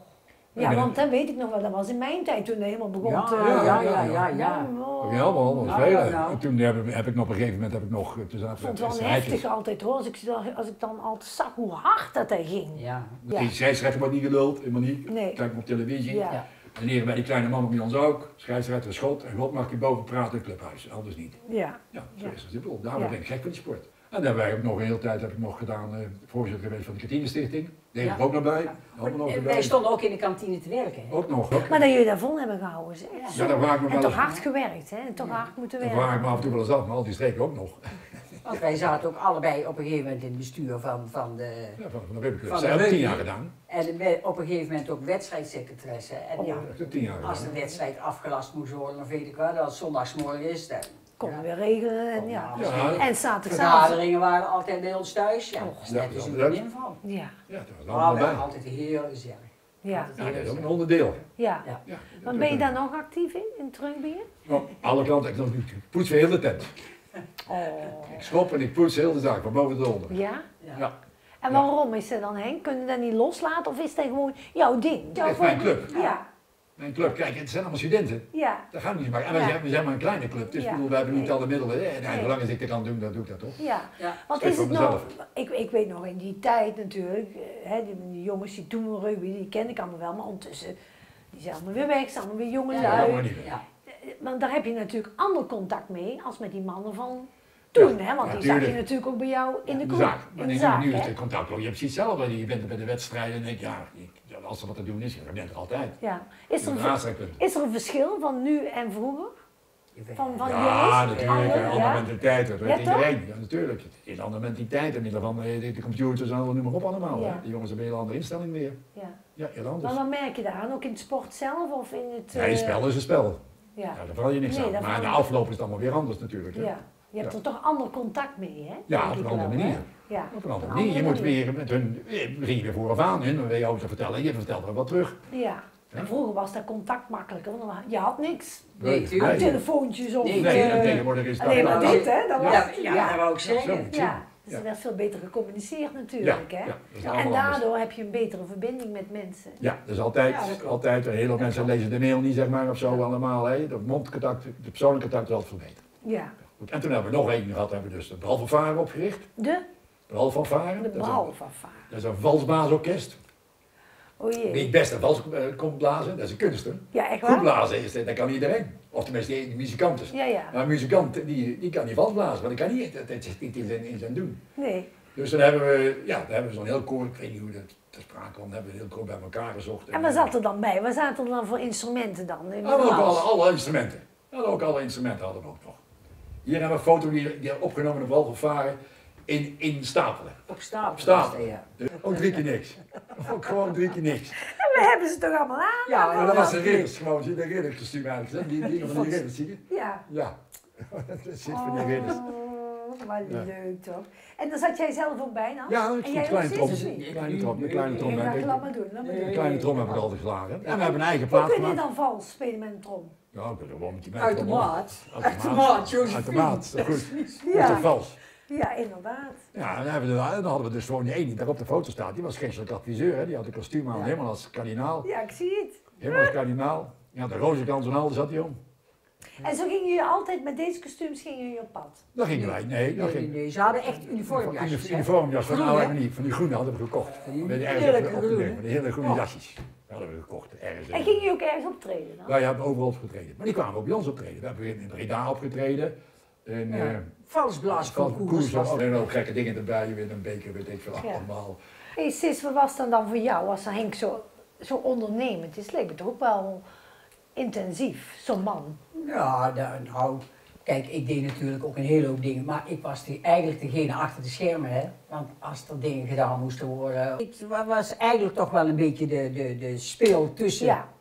Ja, want dat weet ik nog wel, dat was in mijn tijd toen het helemaal begon Ja, te... ja, ja, ja, ja. ja. Oh. Ja, wel, dat was Ja, veel. ja, ja. En toen heb, ik- heb ik nog op een gegeven moment heb ik nog, eh, toen zaten Ik vond we het wel strijdjes. heftig altijd hoor, als ik, als ik dan altijd zag hoe hard dat hij ging. Ja. Ja. Die scheidsrechter wordt niet geluld, helemaal niet. Nee. Kijk maar op televisie. Ja. Ja. En hier bij die kleine mannen bij ons ook. Scheidsrechter schot en God mag je boven praten in het clubhuis, anders niet. Ja. Ja, zo Ja. is het simpel. Daarom Ja. ben ik gek van die sport. En daar heb ik nog een hele tijd heb ik nog gedaan, eh, voorzitter geweest van de Kantinestichting. Deed ik Ja. er ook nog bij. Ja. Allemaal nog En erbij. wij stonden ook in de kantine te werken. Hè? Ook nog. Ook. Maar dat jullie daar vol hebben gehouden zeg. Ja. Ja, daar vraag ik me En wel toch eens. hard gewerkt hè, en toch hard moeten Dan werken. vraag ik me af en toe wel eens af, maar al die streken ook nog. Want wij zaten ook allebei op een gegeven moment in het bestuur van, van de... Ja, van, van de Rugbyclub. Van Dat de heb ik tien rugby. jaar gedaan. En we- op een gegeven moment ook wedstrijdsecretaresse. En ja, Dat heb ik tien jaar als de gedaan. wedstrijd afgelast moest worden, of weet ik wel, als het zondagsmorgen is, dan... Konden ja. we regelen en ja. Ja. Ja, En zaterdagavond. Vergaderingen waren altijd bij ons thuis. Ja, dat is Ja, net als ja, een dat- vriendin van. Ja, ja, dat was Maar allemaal we bij. waren altijd heel gezellig. ja, Altijd Ja, heel dat is ook een gezellig. onderdeel. ja. Ja. Ja, Maar ben je daar nog actief in, in het rugby? Op alle kanten, ik nog niet. Ik poets weer heel de tent. Oh. Ik schop en ik poets heel de zaak, van boven tot onder. Ja? Ja. Ja, En waarom is dat dan Henk? Kun je dat niet loslaten of is dat gewoon jouw ding? dat is mijn club. Ja, Mijn club, kijk, het zijn allemaal studenten. ja, Dat gaat niet maar. En wij Ja. zijn, we zijn maar een kleine club, dus Ja. ik bedoel, wij hebben niet Nee. alle middelen. Eh, nee, Nee. zolang als ik dat kan doen, dan doe ik dat toch. ja. Ja. Want Spreek is voor het nog, mezelf. ik, ik weet nog in die tijd natuurlijk, eh, hè, die, die jongens die toen rugby, die ken ik allemaal wel, maar ondertussen, die zijn allemaal weer weg, zijn allemaal weer jonge Ja, Dat lui. kan maar niet meer. Ja. Want daar heb je natuurlijk ander contact mee als met die mannen van toen, Ja, hè? Want ja, die zag je tuurlijk. natuurlijk ook bij jou in de De kroeg. zaak. In Maar de nu, zaak, nu is hè? het contact ook. Je hebt precies hetzelfde. Je bent bij de wedstrijden en denk je, ja, ik- als er wat te doen is, dan ben ik er altijd. Ja. Is er, Een een, ver- raadstrekker. is er een verschil van nu en vroeger? Van, van Ja, jongens? natuurlijk. Een Ja? andere mentaliteit. Dat weet Ja, toch? iedereen. Ja, natuurlijk. Het is een andere mentaliteit. En middel van eh, de, de computers en alle noem maar op allemaal. Ja. Hè. Die jongens hebben een hele andere instelling meer. Ja. Ja, heel anders. Maar wat merk je daar aan? Ook in het sport zelf of in het... Ja, een eh, spel is een spel. Ja. Ja, daar val je niks Nee, aan. daar Maar val de je- afloop is het allemaal weer anders natuurlijk. Hè. Ja. Je hebt Ja. er toch ander contact mee, hè? Ja, Denk op een ik andere wel, hè? manier. Ja. Op een andere manier. Je moet weer met hun, eh, begin je weer vooraf aan. Hun, dan weet je over te vertellen. Je vertelt er wat terug. Ja. En vroeger was dat contact makkelijker, want dan- je had niks. Nee, Nee, tuurlijk. Telefoontjes of... Nee, Nee, eh, en tegenwoordig is dat... alleen maar Ja. dit, hè? Dat was, Ja, ja, dat wou ik zeggen. Zo. Ja, dus Ja. er werd veel beter gecommuniceerd natuurlijk, Ja, hè? ja, dat is en allemaal anders. daardoor heb je een betere verbinding met mensen. Ja, dus altijd, Ja, dat klopt. altijd, een hele hoop mensen klopt. lezen de mail niet zeg maar of zo allemaal. Hè. De mondcontact, de persoonlijke contact is altijd verbeterd. Ja. Goed, en toen hebben we nog één gehad, hebben we dus de Bralfanfare opgericht. De, Bralfanfare, de dat, is een- brouwvervaar. dat is een valsbaasorkest. O Wie jee. het beste vals eh, kon blazen, dat is een kunst. Hè. Ja, echt Goed waar? blazen is, dat kan iedereen. Of tenminste, die muzikanten. Ja, ja. Maar een muzikant die, die kan niet vals blazen, maar dat kan niet, dat, dat zit niet in zijn, in zijn doen. Nee. Dus dan hebben we, ja, dan hebben we zo'n heel koor, ik weet niet hoe dat ter sprake kwam, dan hebben we een heel koor bij elkaar gezocht. En wat zat er dan bij? Wat zaten er dan voor instrumenten dan? In We hadden ook Maas? alle, alle instrumenten. We hadden ook alle instrumenten hadden we ook nog. Hier hebben we een foto die, die opgenomen op Walvervaren in, in Stapelen. Op stapel. Op Stapelen. Ja. Dus ook drie keer niks. Ook gewoon drie keer niks. En we hebben ze toch allemaal aan? Ja, Maar dat was een ridders gewoon, zie je de ridderskostuum eigenlijk. Die dingen van die ridders, zie je? Ja. Ja. Dat zit van die ridders. Oh, wat Ja. leuk toch? En daar zat jij zelf ook bij, nou? Ja, en een jij kleine ook trom. steeds, of Een niet? kleine trom, een kleine trom. Ja, heb ik- laat maar doen, laat maar doen. Een kleine trom heb ik altijd geslagen. En we hebben een eigen Hoe plaat kun je gemaakt. dan vals spelen met een trom? Ja, ik kan er wel met die Uit de meid om. maat. Uit Uit de maat, Josephine. Uit de maat, zo goed. Ja. Goed of vals. Ja, inderdaad. Ja, en dan, hebben we, dan hadden we dus gewoon die ene die daar op de foto staat. Die was geestelijk adviseur, hè. Die had een kostuum aan, Ja. helemaal als kardinaal. Ja, ik zie het. Helemaal als kardinaal. Ja, de rozenkrans en alles zat hij om. En zo gingen jullie altijd, met deze kostuums gingen jullie op pad? Dat gingen wij, nee, dat Nee, nee, ging. nee, ze hadden echt Van uniformjasjes. die hè? uniformjas van Groen, nou hè? hebben we niet, van die groene hadden we gekocht. die Weet je, ergens heerlijke op de- op de groene. weg, van die hele groene Oh. jasjes. Die hadden we gekocht, ergens. En gingen jullie ook ergens optreden dan? Wij hebben overal opgetreden. Maar die kwamen ook bij ons optreden. We hebben weer in Breda opgetreden. En, Ja. eh, Valsblaasconcours was en het. ook gekke dingen erbij, weer een beker, weet ik veel, Ja. allemaal. Hé hey sis, wat was dan dan voor jou als Henk zo, zo ondernemend is? Leek me toch ook wel intensief, zo'n man. Ja, da- nou, kijk, ik deed natuurlijk ook een hele hoop dingen, maar ik was de, eigenlijk degene achter de schermen, hè. Want als er dingen gedaan moesten worden... Ik wa- was eigenlijk toch wel een beetje de, de, de speel tussen Ja.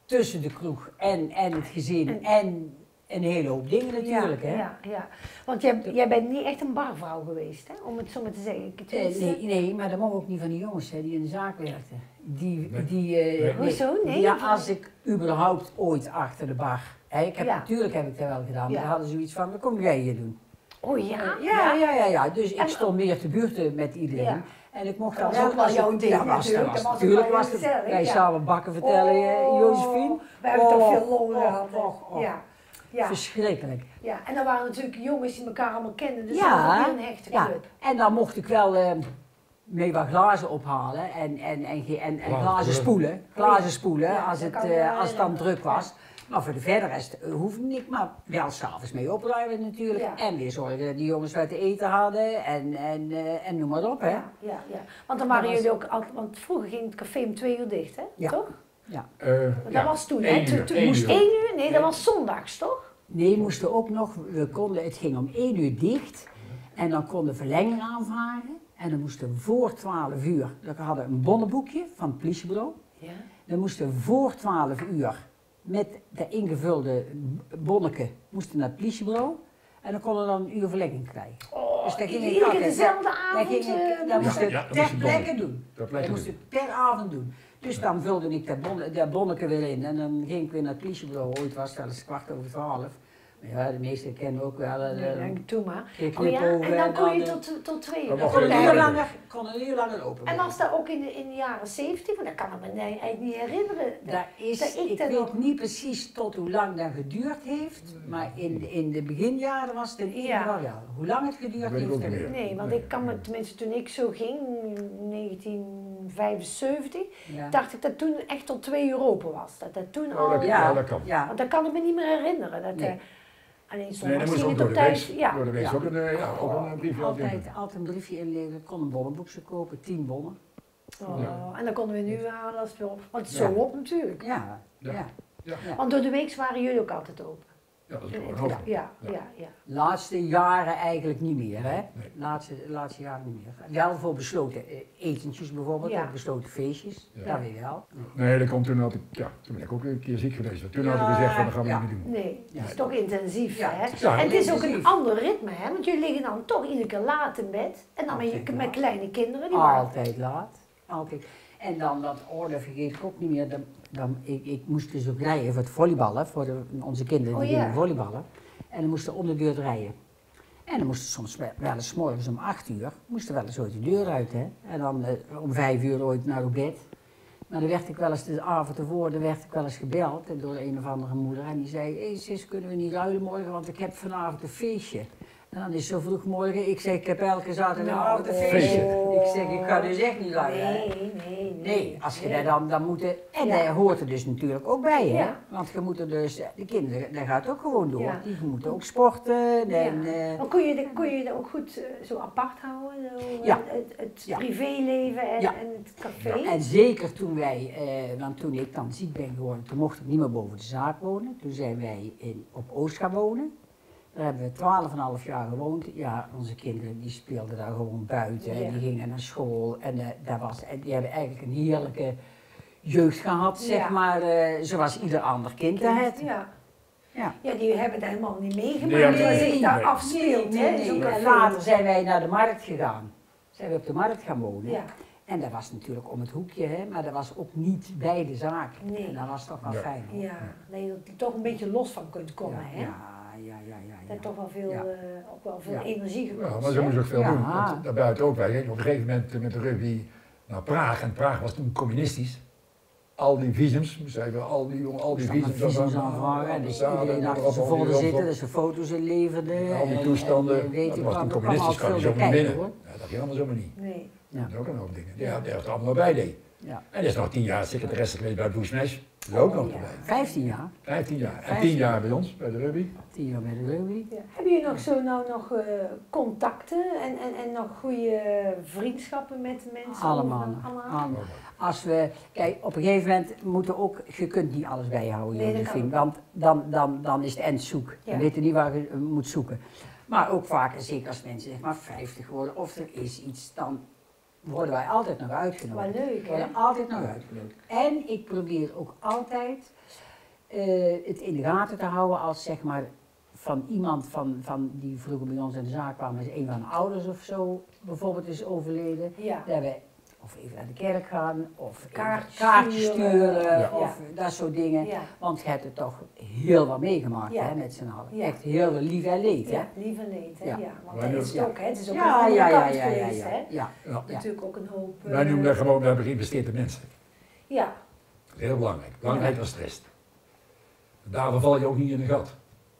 tussen de kroeg en, en het gezin en, en een hele hoop dingen natuurlijk. Ja, hè? ja, ja. Want jij, jij bent niet echt een barvrouw geweest, hè? Om het zo maar te zeggen. Ik, Eh, nee, nee, maar dat mag ook niet van die jongens hè, die in de zaak werkten. Die, Nee. die, eh, Nee. Hoezo? Nee? Ja, als ik überhaupt ooit achter de bar. Hè, ik heb, Ja. Natuurlijk heb ik dat wel gedaan, maar Ja. dan hadden ze zoiets van, wat kom jij hier doen? Oh ja? Ja, ja, ja, ja. Dus ik En- stond meer te buurten met iedereen. Ja. En ik mocht Dat dan was ook wel als ik- jouw ding ja, was, natuurlijk. dat was, Dat was ook natuurlijk wel was het. gezellig, Wij ja. samen bakken vertellen, eh, Oh, Josephine. We hebben toch Oh, veel lol oh, gehad. hè? oh, oh. Ja. Ja. Verschrikkelijk. Ja, en dan waren natuurlijk jongens die elkaar allemaal kenden, dus Ja, dat was ook weer een hechte ja. club. En dan mocht ik wel eh, mee wat glazen ophalen en, en, en, ge- en, en Glazen glazen spoelen. spoelen. Glazen spoelen Ja, als, dat het, kan je eh, wel als het dan herinneren. druk was. Maar voor de verder rest eh, hoefde ik maar wel s'avonds mee opruimen natuurlijk. Ja. En weer zorgen dat die jongens wat te eten hadden en, en, eh, en noem maar op. Hè. Ja, ja, ja. Want dan waren Dat was- jullie ook, al- want vroeger ging het café om twee uur dicht, hè? Ja. Toch? Ja. Eh, Dat ja, was toen, één hè? Toen, uur, toen één moest uur. één uur? Nee, dat was zondags, toch? Nee, moesten ook nog, we konden, het ging om één uur dicht en dan konden we verlenging aanvragen. En dan moesten we voor twaalf uur, we hadden een bonnenboekje van het politiebureau. Ja. Dan moesten we voor twaalf uur met de ingevulde bonneke moesten naar het politiebureau. En dan konden we dan een uur verlenging krijgen. Oh, Dus dan ging ik iedere keer altijd- dezelfde Dan avond. ging ik, eh, dan moest Ja, ik ja, dat ter moest je plekke doen. doen. Ter Dat plekke moest doen. ik per avond doen. Dus dan vulde ik dat, bon, dat bonneke weer in en dan ging ik weer naar het politiebureau. Ooit was het wel eens kwart over twaalf. Maar ja, de meesten kennen ook wel. eh, Nee, denk ik, doe maar. geen Oh ja, knipogen en dan kon je eh, tot, tot twee Dan uur. mocht kon je een Ja, uur ja. langer, kon een uur langer open. En was dat ook in de, in de jaren zeventig? Want dat kan ik me nee, eigenlijk niet herinneren. Dat is, dat ik ik dat weet nog- niet precies tot hoe lang dat geduurd heeft, maar in, de- in de beginjaren was het in ieder Ja. geval wel. Hoe lang het geduurd Dat weet ik heeft, ook dat niet weet ik meer. Nee, want ik kan me, tenminste toen ik zo ging, in negentien vijfenzeventig, niet. Ja. dacht ik dat toen echt tot twee uur open was. Dat dat toen Oh, al... dat- Ja, ja, dat kan. Ja. Want dat kan ik me niet meer herinneren. Dat, Nee. eh, alleen Nee, zondags dan moest ging ook het door op de tijd. week, Ja. door de week Ja. ook een, eh, ja, ook een briefje altijd, uitdelen. altijd een briefje inleveren, ik kon een bonnenboekje kopen, tien bonnen. Oh, Ja. En dan konden we nu halen als het weer op. Want het is Ja. zo op natuurlijk. Ja, ja. Ja. ja. Ja. Want door de week waren jullie ook altijd open. Ja, dat is Ja, gewoon ja, open. ja, Ja. ja, ja. Laatste jaren eigenlijk niet meer, hè? Nee. Laatste, laatste jaren niet meer. Wel voor besloten eh, etentjes bijvoorbeeld, Ja. of besloten feestjes, Ja. dat weer wel. Nee, dat komt toen had ik, ja, toen ben ik ook een keer ziek geweest. Want toen Ja, had ik gezegd van, dat gaan we ja. niet meer doen. Nee, Ja. het is toch intensief, Ja, hè? het is Ja, en het is ook een intensief. ander ritme, hè? Want jullie liggen dan toch iedere keer laat in bed. En dan met, Altijd je, met laat. kleine kinderen. Die waren- Altijd laat, altijd. En dan dat orde vergeet ik ook niet meer. Dan, dan, ik, ik moest dus ook rijden voor het volleyballen, voor de, onze kinderen die Oh, ja. gingen volleyballen. En dan moesten om de deur rijden. En dan moesten soms wel wel eens 's morgens om acht uur, moesten wel eens ooit de deur uit. Hè? En dan eh, om vijf uur ooit naar bed. Maar dan werd ik wel eens de avond ervoor, dan werd ik wel eens gebeld eh, door een of andere moeder. En die zei, hé hey, sis, kunnen we niet ruilen morgen, want ik heb vanavond een feestje. En dan is het zo vroeg morgen, ik zeg, ik heb elke zaterdagavond een Nou, feestje. feestje. Ik zeg, ik ga dus echt niet ruilen. hè. Nee, nee, nee. Nee, als je nee. daar dan, dan moet je, en Ja. daar hoort er dus natuurlijk ook bij, hè? Ja. Want je moet er dus, de kinderen, dat gaat ook gewoon door. Ja. Die moeten ook sporten en... Ja. eh, Maar kon je, de- kon je dat ook goed eh, zo apart houden? Zo, Ja. Het, het Ja. privéleven en, Ja. en het café? En zeker toen wij, eh, want toen ik dan ziek ben geworden, toen mocht ik niet meer boven de zaak wonen. Toen zijn wij in, op Oost gaan wonen. Daar hebben we twaalf en een half jaar gewoond. Ja, onze kinderen die speelden daar gewoon buiten Ja. en die gingen naar school. En, eh, dat was, en die hebben eigenlijk een heerlijke jeugd gehad, zeg Ja. maar, eh, zoals ieder ander kind dat heeft. Ja. Ja. Ja, die hebben dat helemaal niet meegemaakt. Nee, wat nee, zich daar nee. afspeelt, Nee, hè? nee, Zo'n nee. En café. later zijn wij naar de markt gegaan. Zijn we op de markt gaan wonen. Ja. En dat was natuurlijk om het hoekje, hè, maar dat was ook niet bij de zaak. Nee. En dat was toch wel Ja. fijn. hoor. Ja, dat je er toch een beetje los van kunt komen, ja, hè? ja, ja, ja, ja, Dat ja. toch wel veel, Ja. eh, ook wel veel Ja. energie gekost. Ja, maar ze moesten ook veel Ja. doen. Want daarbuiten ook. Wij gingen op een gegeven moment eh, met de rugby naar Praag. En Praag was toen communistisch. Al die visums, zeiden al die, al die Moest dan visums. een visums aanvragen en dus iedereen achter zijn folder zitten, dus zijn foto's inleverde. Al die en- toestanden, en, weet dat je was wat, toen er kwam communistisch, kan je altijd zo veel niet bij binnen. kijken, Ja, dat ging allemaal zomaar niet. Nee. Ja. Dat is ook een hoop dingen. Ja, die er allemaal bij deed. Ja. En die is nog tien jaar secretaresse geweest bij Blue Smash. Dat is ook nog ja. erbij. vijftien jaar, Vijftien jaar. En Vijftien. tien jaar bij ons, bij de rugby. tien jaar bij de rugby. Ja. Hebben jullie nog zo nou nog eh, contacten en, en, en nog goede vriendschappen met de mensen? Allemaal. over- allemaal? allemaal. Als we, kijk, op een gegeven moment moeten ook, je kunt niet alles bijhouden, Nee, dat Josephine, kan want dan, dan, dan is het eind zoek. Ja. Je weet niet waar je eh, moet zoeken. Maar ook vaak, zeker als mensen zeg maar vijftig worden of er is iets, dan worden wij altijd nog uitgenodigd. Wat leuk, We worden hè? altijd nog uitgenodigd. En ik probeer ook altijd uh, het in de gaten te houden als zeg maar van iemand van, van die vroeger bij ons in de zaak kwam, is een van de ouders of zo bijvoorbeeld is overleden. Ja. Dat we of even naar de kerk gaan, of Kaartjes kaartjes sturen. sturen, Ja. of dat soort dingen. Ja. Want je hebt het toch heel wat meegemaakt Ja. hè, met z'n allen. Ja. Echt heel veel lief en leed. Hè? Ja, lief en leed, hè? Ja. Ja. Want Wij dat is het doen- ook, hè? Het is ook Ja, een ja, andere ja, kant ja, ja, geweest, ja, hè? ja. Ja. Natuurlijk ook een hoop... Wij eh, noemen dat gewoon, we hebben geïnvesteerd in mensen. Ja, Dat is heel belangrijk. Belangrijker dan stress. Daarvoor val je ook niet in een gat.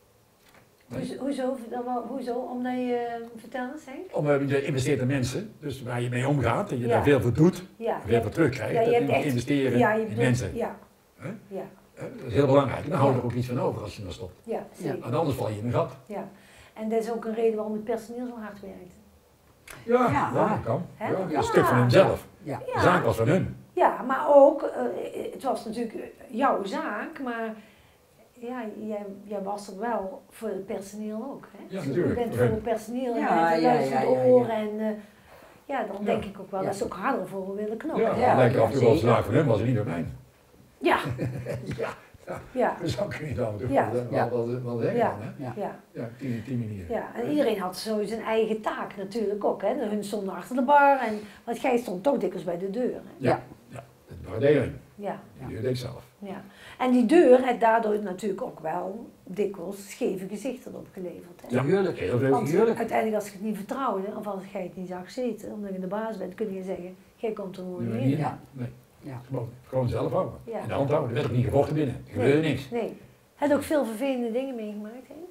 Nee. hoezo, hoezo, dan wel- hoezo? Omdat je... Uh, vertel eens, Henk. Omdat je investeert in mensen, dus waar je mee omgaat en je Ja. daar veel voor doet, Ja. veel voor terugkrijgt, Ja, je dat hebt je echt- investeren ja, je in bedoelt- mensen. Ja. Hè? Ja, Hè? Dat is heel belangrijk. Dan hou je Ja. er ook iets van over als je er stopt. ja, zeker. En anders val je in een gat. Ja. En dat is ook een reden waarom het personeel zo hard werkt. Ja, Ja. ja, dat kan. Hè? Ja, dat is Ja. een stuk van hemzelf. Ja. De zaak was van hun. Ja, maar ook, eh, het was natuurlijk jouw zaak, maar ja, jij, jij was er wel voor het personeel ook. Hè? Ja, Dus natuurlijk. Je bent voor het personeel en Ja, je ja, hebt een ja, luisterend ja, oor ja. en uh, ja, dan Ja. denk ik ook wel Ja. dat ze ook harder voor willen knoppen. Ja, Ja, dan denk ik ja, af en toe wel, de zeker. zaak van hun was niet bij mij. Ja, Ja, ja, dat zou ik niet af en toe Ja. wel, Ja. wel, wel, wel zeggen. Ja. Dan, hè? Ja. ja. Ja, tien, tien manieren. Ja, en iedereen had zo zijn eigen taak natuurlijk ook. Hè? Hun stonden achter de bar, en, want jij stond toch dikwijls bij de deur. Hè? Ja, ja. Dat was de een. Ja, Die deur deed ik zelf. ja. En die deur heeft daardoor natuurlijk ook wel dikwijls scheve gezichten opgeleverd. Hè? Ja, Tuurlijk. heel veel. Want Tuurlijk. uiteindelijk als je het niet vertrouwde, of als jij het niet zag zitten, omdat je de baas bent, kun je zeggen, jij komt er gewoon Nee, niet in. ja. Nee. Ja. Gewoon, gewoon zelf houden. Ja. In de hand houden. Er werd ook niet gevochten binnen. Er gebeurde Nee. niks. Nee. Heb je ook veel vervelende dingen meegemaakt, Henk?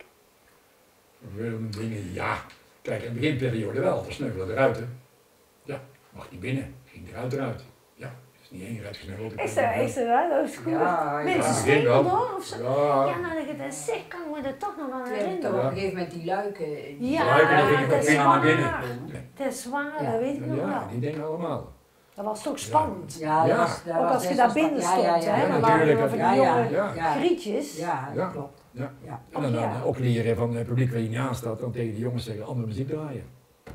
Er gebeurden dingen, ja. Kijk, in de beginperiode wel. Dan sneuvelen de ruiten. Ja, mag niet binnen. Ging de ruit eruit. Ja, is niet één ruit gesneuveld. Is dat, is dat waar? Dat is goed. Ja, ja. Mensen Ja, steken wel. door of zo. Ja, Ja, nou dat je dat zegt, kan ik me er toch nog wel Je hebt toch herinneren. op een gegeven moment die luiken. die- Ja, luiken, dan ging ik dat ook is prima naar binnen. waar. Dat is waar, Ja. dat weet ik nog ja, wel. die dingen allemaal. Dat was toch spannend. Ja, dat Ja. was, dat Ook was als je best daar wel binnen spannend. stond, hè, Ja, dan natuurlijk. waren er van die Ja, ja. jonge Ja. Ja. grietjes. Ja, Ja. dat klopt. Ja. Ja. En dan, Ja. dan ook leren van het publiek waar je niet aan staat, dan tegen die jongens zeggen, andere muziek draaien.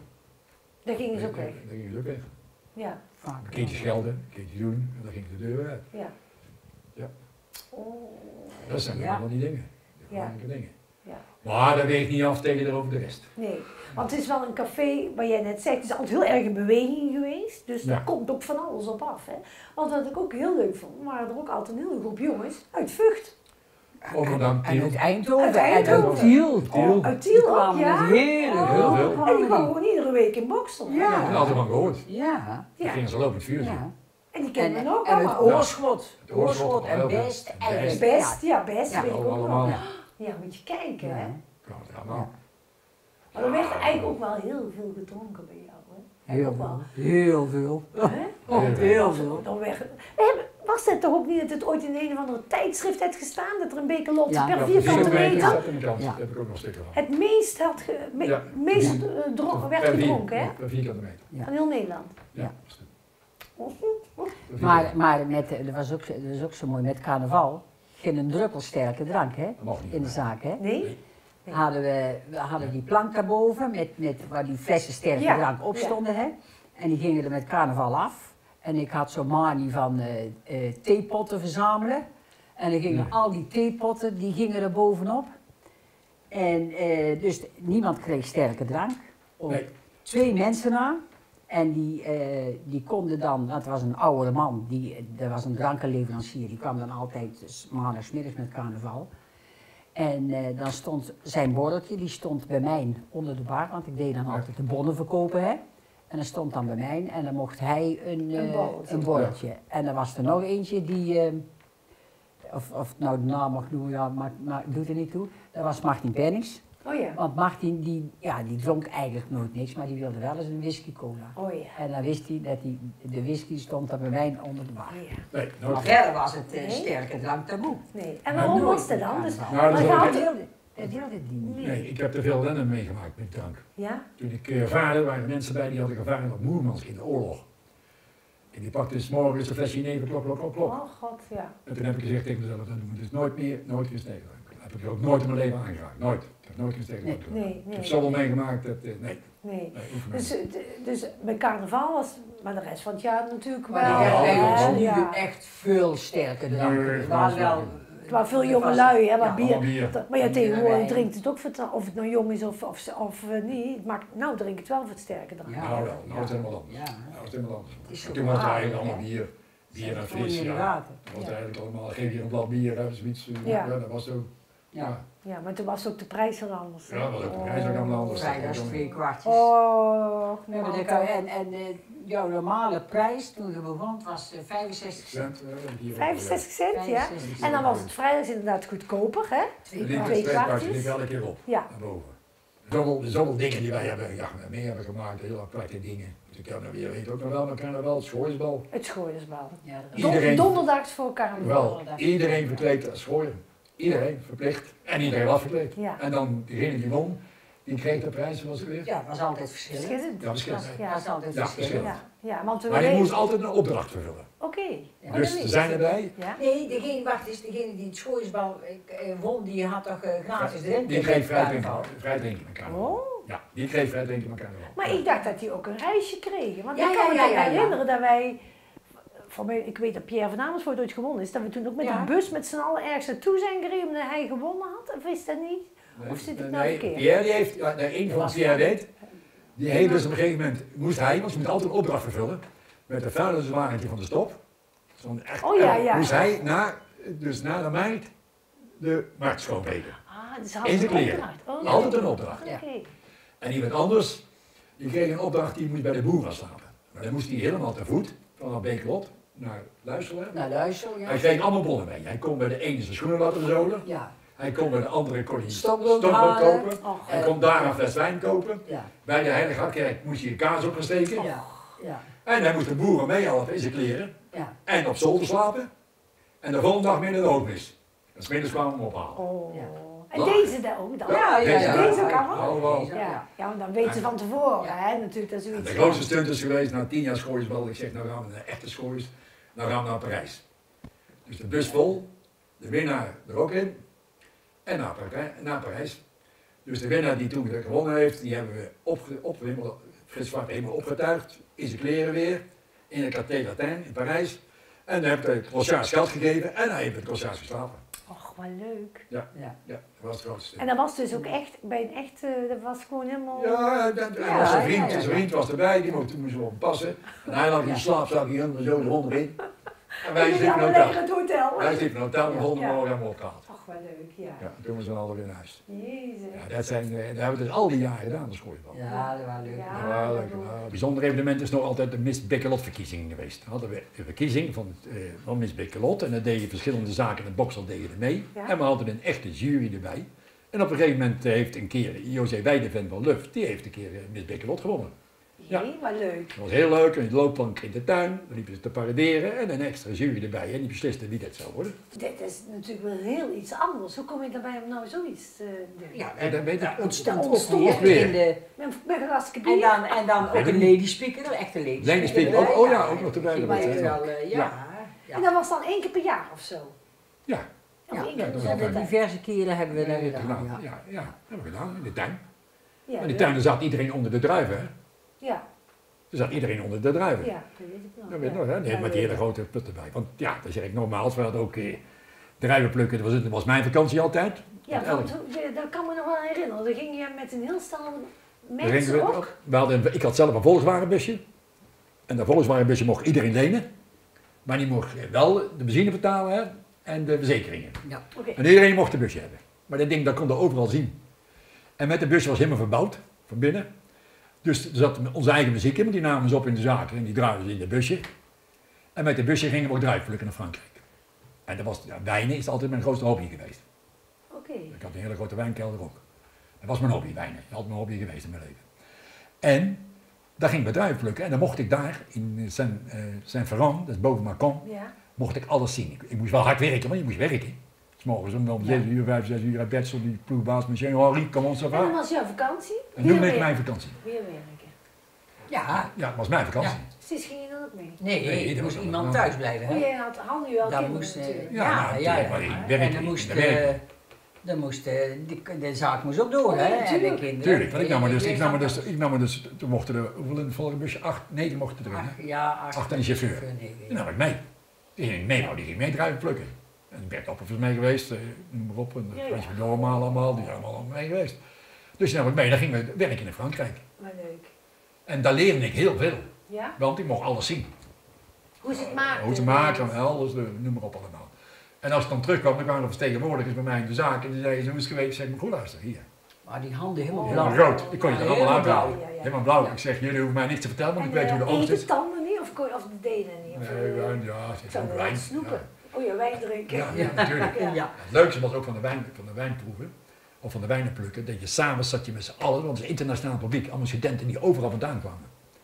Daar gingen ze ook weg. Dan gingen ze ook weg. Ja, Vaak. Een keertje schelden, een keertje doen, en dan ging de deur uit. ja. Ja. Oh, Dat zijn Ja. allemaal die dingen. Die Ja. belangrijke dingen. ja. Maar dat weegt niet af tegen erover de rest. Nee, want het is wel een café, waar jij net zegt, het is altijd heel erg in beweging geweest. Dus Ja. daar komt ook van alles op af. Hè. Want wat ik ook heel leuk vond, waren er ook altijd een hele groep jongens uit Vught. Overdam, En Tiel. uit Eindhoven. Uit En Eindhoven. uit Tiel. Tiel. Oh, uit Tiel Die ook, kwamen ja? met hele Oh, Heel groep veel. kwamen En die die. kwamen gewoon iedere week in Boksel. Ja. Ik heb er altijd van gehoord. Ja. Dan Ja. gingen ze lopen het vuur zien. Ja. En die En, kennen we ook en het allemaal. oorschot. Het oorschot, Oorschot en heel best. best. eigenlijk. Best, ja, best, Ja. weet ik ook Allemaal. nog. Ja. Ja, moet je kijken, hè. Ja. Kwamen er allemaal. Maar er werd eigenlijk ook wel heel veel gedronken bij jou, hè. Heel Ook wel. veel. Heel veel. Hè? Oh, heel veel. Dan werd, we hebben, was het toch ook niet dat het ooit in een of andere tijdschrift heeft gestaan, dat er een beker lot Ja. per Ja, vierkante precies, meter staat in de kant. Ja. Daar heb ik ook nog stukken van. het meest, had ge, me- Ja. meest eh, dronken, werd Per vier- gedronken, hè? Per vierkante meter. Ja. Van heel Nederland. Ja. Ja. Per Maar, vierkante. maar met, dat, was ook, dat was ook zo mooi met carnaval. Geen een druppel sterke drank hè, Dat mag niet. in de zaak. Hè. Nee? Nee. Hadden we, we hadden die plank daarboven met, met waar die flessen sterke Ja, drank op ja. stonden. Hè. En die gingen er met carnaval af. En ik had zo'n manie van eh, eh, theepotten verzamelen. En dan gingen Nee. al die theepotten, die gingen er bovenop. En eh, dus niemand kreeg sterke drank. Op Nee. twee mensen na. En die, eh, die konden dan, dat was een oudere man, die, dat was een drankenleverancier, die kwam dan altijd s- maandagsmiddags met carnaval. En eh, dan stond zijn borreltje, die stond bij mij onder de bar, want ik deed dan altijd de bonnen verkopen. Hè? En dat stond dan bij mij en dan mocht hij een, Een eh, borreltje. een borreltje. En dan was er nog eentje die, eh, of, of het nou de naam mag noemen, ja, maar, maar doet er niet toe. Dat was Martin Pennings. Oh ja. Want Martin, die, ja, die dronk eigenlijk nooit niks, maar die wilde wel eens een whisky cola. Oh ja. En dan wist hij dat die, de whisky stond dan bij mij onder de bar. Oh ja. Nee, Maar nooit. verder was het uh, Nee? sterke drank taboe. Nee. En waarom was dat dan? Dus, Nou, maar dat is je ook- had- Dat wilde, dat wilde die niet. Nee, ik heb te veel ellende meegemaakt met drank. ja? Toen ik uh, vaarde, waren er mensen bij die hadden gevaren op Moermans in de oorlog. En die pakte 's morgens een flesje neven, klok, klok, klok, klok. Oh god, ja. En toen heb ik gezegd tegen mezelf, dat doen we dus nooit meer, nooit meer tegen. heb ik ook nooit in mijn leven aangeraakt. Nooit. Ik heb nooit geen steek Nee. gehad. Nee, nee. Ik heb zoveel meegemaakt dat, uh, nee. Nee. nee hoeft Dus, niet. eh, d- dus bij carnaval was, maar de rest van het jaar natuurlijk wel. Maar Ja, hij ja, was ja. nu ja. echt veel sterker dranken. Nee, Het waren was wel- wel... Het waren veel het jonge was- lui, hè, maar ja, bier. allemaal bier. dat- Maar ja, En tegenwoordig wijn. drinkt het ook voor het, of het nou jong is of, of, of eh, niet. Het maakt, nou drink ik het wel voor het sterke drank. Ja. Nou wel, nou is het helemaal anders. Ja. Nou is het helemaal anders. Het is En zo toen was het raar, eigenlijk hè? allemaal bier. Bier en Gewoon fris, in de ja. water. Dat was Ja. eigenlijk allemaal, geef je een blad bier, hè, zoiets. uh, Ja. Ja, dat was zo. Ja. Ja. Ja, maar toen was ook de prijs heel anders. hè. Ja, was ook de prijs ook helemaal anders. Vrijdags twee kwartjes. Oh, Ja, maar dat kan- en en eh, jouw normale prijs toen je begon was eh, vijfenzestig cent. Cent, uh, bier. vijfenzestig cent, ja. vijfenzestig En dan was het vrijdags inderdaad goedkoper, hè? Twee Die kwartjes. twee twee kwartjes. kwartjes, die elke keer op. Ja. Naar boven. Zoveel, zoveel dingen die wij hebben, ja, mee hebben gemaakt, hele aparte dingen. Dus ik kan weer weet ook nog wel, maar ik ken wel het schooiensbal. Het schooiersbal. Ja, dat is- Don- Iedereen- Donderdags voor carnaval. Wel, iedereen verkleed als schooier. Iedereen verplicht. En iedereen was verkleed. Ja. En dan degene die won, die kreeg de prijs, zoals het weer. Ja, het was altijd verschillend. Verschillend. Ja, verschillend. Het Ja. was altijd Ja, verschillend. Ja, ja, want we Maar die weten- moest altijd een opdracht vervullen. Oké. Ja. Oh, Dus dat er weet zijn ik. erbij, Ja? Nee, degene, wacht eens, degene die het schooiensbal eh, eh, won, die had toch eh, gratis drinken? die kreeg vrij bij drinken. carnaval? Vrij drinken met carnaval. Oh. Ja, die kreeg vrij drinken met carnaval. Maar ik dacht dat die ook een reisje kregen. Want Ja, ik kan ja, me ja, toch ja, ja. herinneren dat wij, voor mij, ik weet dat Pierre van Amersfoort ooit gewonnen is, dat we toen ook met Ja. een bus met z'n allen ergens naartoe zijn gereden omdat hij gewonnen had. Of is dat niet? Nee, Of zit ik nee, nou nee, verkeerd? Pierre die heeft, ja, nee, een van was Pierre wel- weet, die heeft dus op een gegeven moment, moest hij, want ze moet altijd een opdracht vervullen, met een vuilniswagentje van de stop. Zo'n echt, Oh, ja, en ja. moest hij na, dus na de meid de markt schoonvegen. Ah, dus In hadden zijn ze een kleren. opdracht. Oh, Altijd een opdracht. Oké. Ja. En iemand anders, die kreeg een opdracht, die moest bij de boer gaan slapen. Maar dan moest hij helemaal te voet, vanaf Bekerot naar Luisteren. Nou, luister, ja. Hij kreeg allemaal bonnen mee. Hij kon bij de ene zijn schoenen laten zolen. Ja, Hij kon bij de andere kon hij Stokbrood stokbrood halen. kopen. Och, Hij Eh, kon daar een fles wijn kopen. ja, Bij de Heilige Hartkerk moest hij een kaas op gaan steken. ja, ja, En hij moest de boeren meehelpen in zijn kleren. ja. En op zolder slapen. En de volgende dag meer naar de hoogmis. En smiddags kwamen we hem ophalen. Oh. Ja. En deze daar ook dan? Ja, ja, Deze ja. kan. Deze kan wel? Allemaal. Deze, Ja, ja, want dan weten ze van tevoren, Ja. hè, natuurlijk dat En zoiets. de grootste stunt is geweest, na tien jaar schooiensbal, ik zeg nou gaan we naar echte schooiers, nou gaan we naar Parijs. Dus de bus vol, de winnaar er ook in, en naar, Parij- naar Parijs. Dus de winnaar die toen gewonnen heeft, die hebben we opge, op, helemaal, Frits Zwart helemaal opgetuigd, in zijn kleren weer, in de Café Latin in Parijs. En dan heb ik de Crochage geld gegeven en hij heeft het Crochage geslapen. Och, wat leuk. Ja. Ja, dat was het grootste. En dat was dus ook echt, bij een echt, eh, dat was gewoon helemaal... Ja, dat, en Ja, was zijn ja, vriend, ja, ja. zijn vriend was erbij, die moest, moest wel op passen. En hij lag in Ja. slaapzak hier onder zo eronder in. En wij Jullie sliepen in allemaal een lekker hotel. in het hotel. Wij sliepen in een hotel, de volgende Ja. morgen hebben we opgehaald. Och, wat leuk, ja. Ja, toen we zijn alweer weer naar huis. Jezus. Ja, dat, zijn, eh, dat hebben we dus al die jaren gedaan, de schooienbal. Ja. Ja, dat was leuk. Ja. Ja, leuk. dat wel. Ja, een bijzonder evenement is nog altijd de Miss Bekkelot verkiezing geweest. Dan hadden we een verkiezing van, eh, van Miss Bekkelot en dan deed je verschillende zaken, in het boksel deed je er mee. Ja. En we hadden een echte jury erbij. En op een gegeven moment heeft een keer José Weideven van Luf, die heeft een keer eh, Miss Bekkelot gewonnen. Ja. Jee, wat leuk. Dat was heel leuk, een loopplank in de tuin, dan liepen ze te paraderen en een extra jury erbij en die besliste wie dat zou worden. Dit is natuurlijk wel heel iets anders. Hoe kom je daarbij om nou zoiets te doen? Ja, En dan weet ik, dat ontstond dat ook ontstond weer ook weer. in de... Met, met een glas En bier. dan, en dan ook een lady speaker, een echte lady Lady speaker. speaker, oh, oh ja, erbij, ook nog erbij, Die dat weet weet ik wel, eh, ja. En ja. dat was dan één keer per jaar of zo? ja, Of Ja, één ja, keer dat We was per hebben jaar? diverse keren hebben we dat dat hebben we gedaan. gedaan. Ja. Ja, ja, dat hebben we gedaan, in de tuin. Ja, Maar in de leuk. tuin daar zat iedereen onder de druiven, hè. Ja, Er zat iedereen onder de druiven. ja, dat weet ik nog. Dat weet je ja. nog, hè? Nee, Ja, met die hele leuk. grote put erbij. Want ja, dat zeg ik nogmaals, we hadden ook eh, druiven plukken, dat was, het- dat was mijn vakantie altijd. Ja, Met elk- want hoe- dat kan me nog wel herinneren. Dan ging je met een heel stel Dan mensen gingen we, ook. we hadden, een- ik had zelf een Volkswagenbusje. En dat Volkswagenbusje mocht iedereen lenen. Maar die mocht wel de benzine betalen, hè, en de verzekeringen. Ja. Oké. En iedereen mocht een busje hebben. Maar dat ding, dat kon je overal zien. En met de busje was helemaal verbouwd, van binnen. Dus er zat onze eigen muziek in, maar die namen ze op in de zaken en die draaiden ze in de busje. En met de busje gingen we ook druivenplukken naar Frankrijk. En dat was, ja, wijnen is altijd mijn grootste hobby geweest. Oké. Ik had een hele grote wijnkelder ook. Dat was mijn hobby, wijnen. Dat is altijd mijn hobby geweest in mijn leven. En daar ging ik druiven plukken en dan mocht ik daar in Saint, uh, Saint-Ferrand, dat is boven Macon, Ja. mocht ik alles zien. Ik, ik moest wel hard werken, want je moest werken. 's morgens om, om Ja. zes uur, vijf, zes uur uit bed stond die ploegbaas met Jean Henri, kom ons En dan af. was jouw vakantie? En toen Weer ben ik werken. mijn vakantie. Weer werken. Ja. Ja, het was mijn vakantie. Precies, ging je dan ook mee? Nee, Nee, er dat moest was iemand allemaal- thuis blijven. Oh, Hè? jij had, hadden jullie al Dan kinderen moest, eh, natuurlijk. Ja, ja, nou, ja, natuurlijk, ja. maar ik werk En niet, dan moest, ik werk eh, niet. Dan moest, uh, die, de zaak moest ook door, Oh, hè? ja, En de tuurlijk. kinderen. Tuurlijk, want ik nam me dus, ik nam me Ja, dus, ik nam me dus, toen mochten er, hoeveel in het volgende busje? Acht, negen mochten erin, hè? Ach, ja, acht, Acht en een chauffeur. nee, Die nam ik mee. Die ging mee, nou, die ging mee druiven plukken. En Bert Oppervers mee geweest, eh, noem maar op, en Ja, ja. Frans van Normaal allemaal, die zijn allemaal mee geweest. Dus die nam ik mee, dan gingen we werken in Frankrijk. Maar leuk. En daar leerde ik heel veel, Ja? want ik mocht alles zien. Hoe ze het maken. Hoe ze maken, alles, eh, noem maar op allemaal. En als ik dan terugkwam, dan kwamen er vertegenwoordigers bij mij in de zaak en die zeiden ze, hoe is het geweest? Ik zeg, goed luister, hier. Maar die handen helemaal Oh. blauw. Helemaal rood, die kon je er Ja, allemaal helemaal uithalen. blauw. Ja, ja. Helemaal blauw. Ja. Ik zeg, jullie hoeven mij niks te vertellen, want ik En, weet hoe de eh, oogst eet is. de tanden niet of, ko- of de delen niet? Of, Nee, eh, wijn, ja, het is zou ook wel wijn. snoepen. Ja. Oh ja, wijn drinken. Ja, ja, natuurlijk. Ja. Ja. Het leukste was ook van de wijn, van de wijnproeven, of van de wijnen plukken, dat je samen zat je met z'n allen, want het is internationaal publiek, allemaal studenten die overal vandaan kwamen.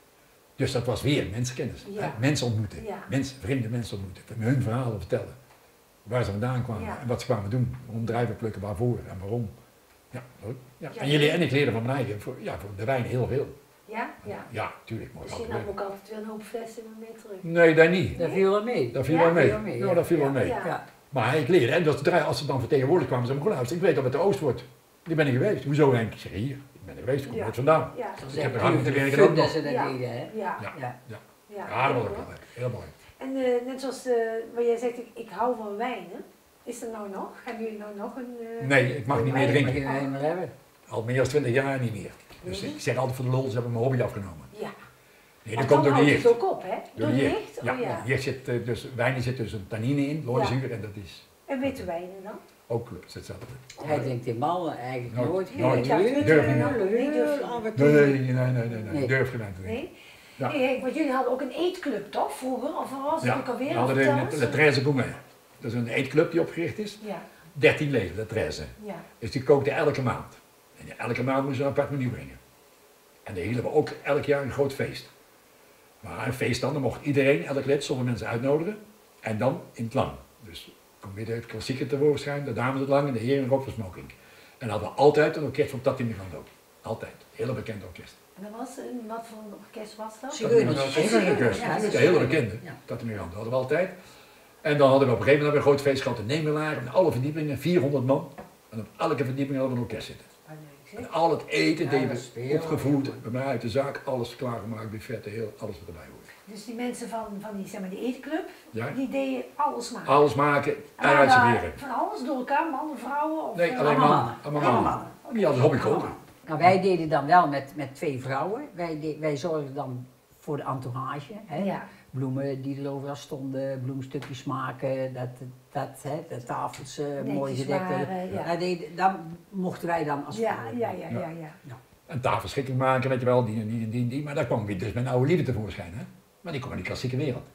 Dus dat was weer mensenkennis. Ja. hè, Mensen ontmoeten, Ja. mensen, vreemde mensen ontmoeten, hun verhalen vertellen. Waar ze vandaan kwamen Ja. en wat ze kwamen doen, waarom drijven plukken, waarvoor en waarom. Ja, leuk. Ja. Ja. En jullie en ik leerden van mijn eigen, voor, ja, voor de wijn heel veel. Ja? Ja. Ja, tuurlijk. Maar Misschien nam ik ook altijd weer een hoop flessen mee terug. nee, daar niet. Daar viel wel mee. Dat viel Ja, wel mee. viel mee, Ja, ja. dat viel wel Ja, mee. ja. Ja. Maar ik leerde, en dat zodra als ze dan vertegenwoordigd kwamen, zei ik, goed luister, ik weet dat het de Oost wordt. Die ben ik geweest. Hoezo Henk? Ik zeg, hier, ik ben er geweest, ik kom Ja. net vandaan. Ja. Dat Ik is heb er echt hard moeten puur werken fun ook dat nog. ze dat Ja. deden, hè? Ja. Ja. Ja. Ja. Ja, dat was ook wel leuk. Heel mooi. En eh, net zoals de, waar jij zegt, ik, ik hou van wijnen. Is er nou nog? Hebben jullie nou nog een... eh, Nee, ik mag niet meer Mag drinken. je er meer hebben? Al meer dan twintig jaar niet meer. Dus Nee? ik zeg altijd voor de lol, ze hebben mijn hobby afgenomen. Ja. Nee, Maar dat komt door dan de houdt jicht. het ook op, hè? Door de de jicht? Ja, Oh ja. hier zit eh, dus, wijn zit dus een tannine in, looizuur, en dat is En witte wijnen dan? ook hetzelfde. Hij drinkt helemaal eigenlijk Nooit. nooit. Nooit. Ik dacht, Nee, Durf niet. nee, Nee, durf niet. af en toe. Nee, nee, nee, nee, nee, nee. Nee. Ik durf geen wijn te drinken. Nee? Ja. Hey, hey, want jullie hadden ook een eetclub, toch? Vroeger? Of wat was het Ja, ook alweer? we hadden Vertel de, eens. de Treize Gourmet. Dat is een eetclub die opgericht is. Ja, dertien leden, de Treize. ja. Dus die kookte elke maand. En elke maand moesten ze een apart menu brengen. En daar hielden we ook elk jaar een groot feest. Maar een feest dan, dan mocht iedereen, elk lid, zoveel mensen uitnodigen. En dan in het lang. Dus kom weer het klassieke tevoorschijn, de dames het lang en de heren rock voor smoking. En dan hadden we altijd een orkest van Tati Miranda. Altijd. Heel bekend orkest. En dat was een, wat voor een orkest was dat? Zigeuners. Dat was een orkest. Ja, Een hele bekende. Ja. Tati Miranda hadden we altijd. En dan hadden we op een gegeven moment een groot feest gehad in Nemelaar. En alle verdiepingen, vierhonderd man. En op elke verdieping hadden we een orkest zitten. Ah, leuk, zeg. En al het eten Ja, deden dat is we heel opgevoerd, mooi. bij mij uit de zaak, alles klaargemaakt, buffetten, heel, alles wat erbij hoort. Dus die mensen van, van die, zeg maar, die eetclub, Ja? die deden alles maken. Alles maken en Maar, uitserveren. eh, Van alles door elkaar, mannen, vrouwen? Of, Nee, eh, alleen allemaal mannen. mannen. Allemaal Allemaal mannen. mannen. Die hadden hobby koken. Nou, wij deden dan wel met, met twee vrouwen. Wij, de- wij zorgden dan voor de entourage. Hè? Ja. Bloemen die er overal stonden, bloemstukjes maken, dat, dat, hè, de tafels eh, mooi Netjes gedekt. waren, ja. Dat deden- dat mochten wij dan als Ja, vrouwen ja, doen. ja, ja, ja. Een tafelschikking maken, weet je wel, die en die en die en die. Maar daar kwam weer dus mijn oude liefde tevoorschijn, hè. Maar die kwam uit die klassieke wereld.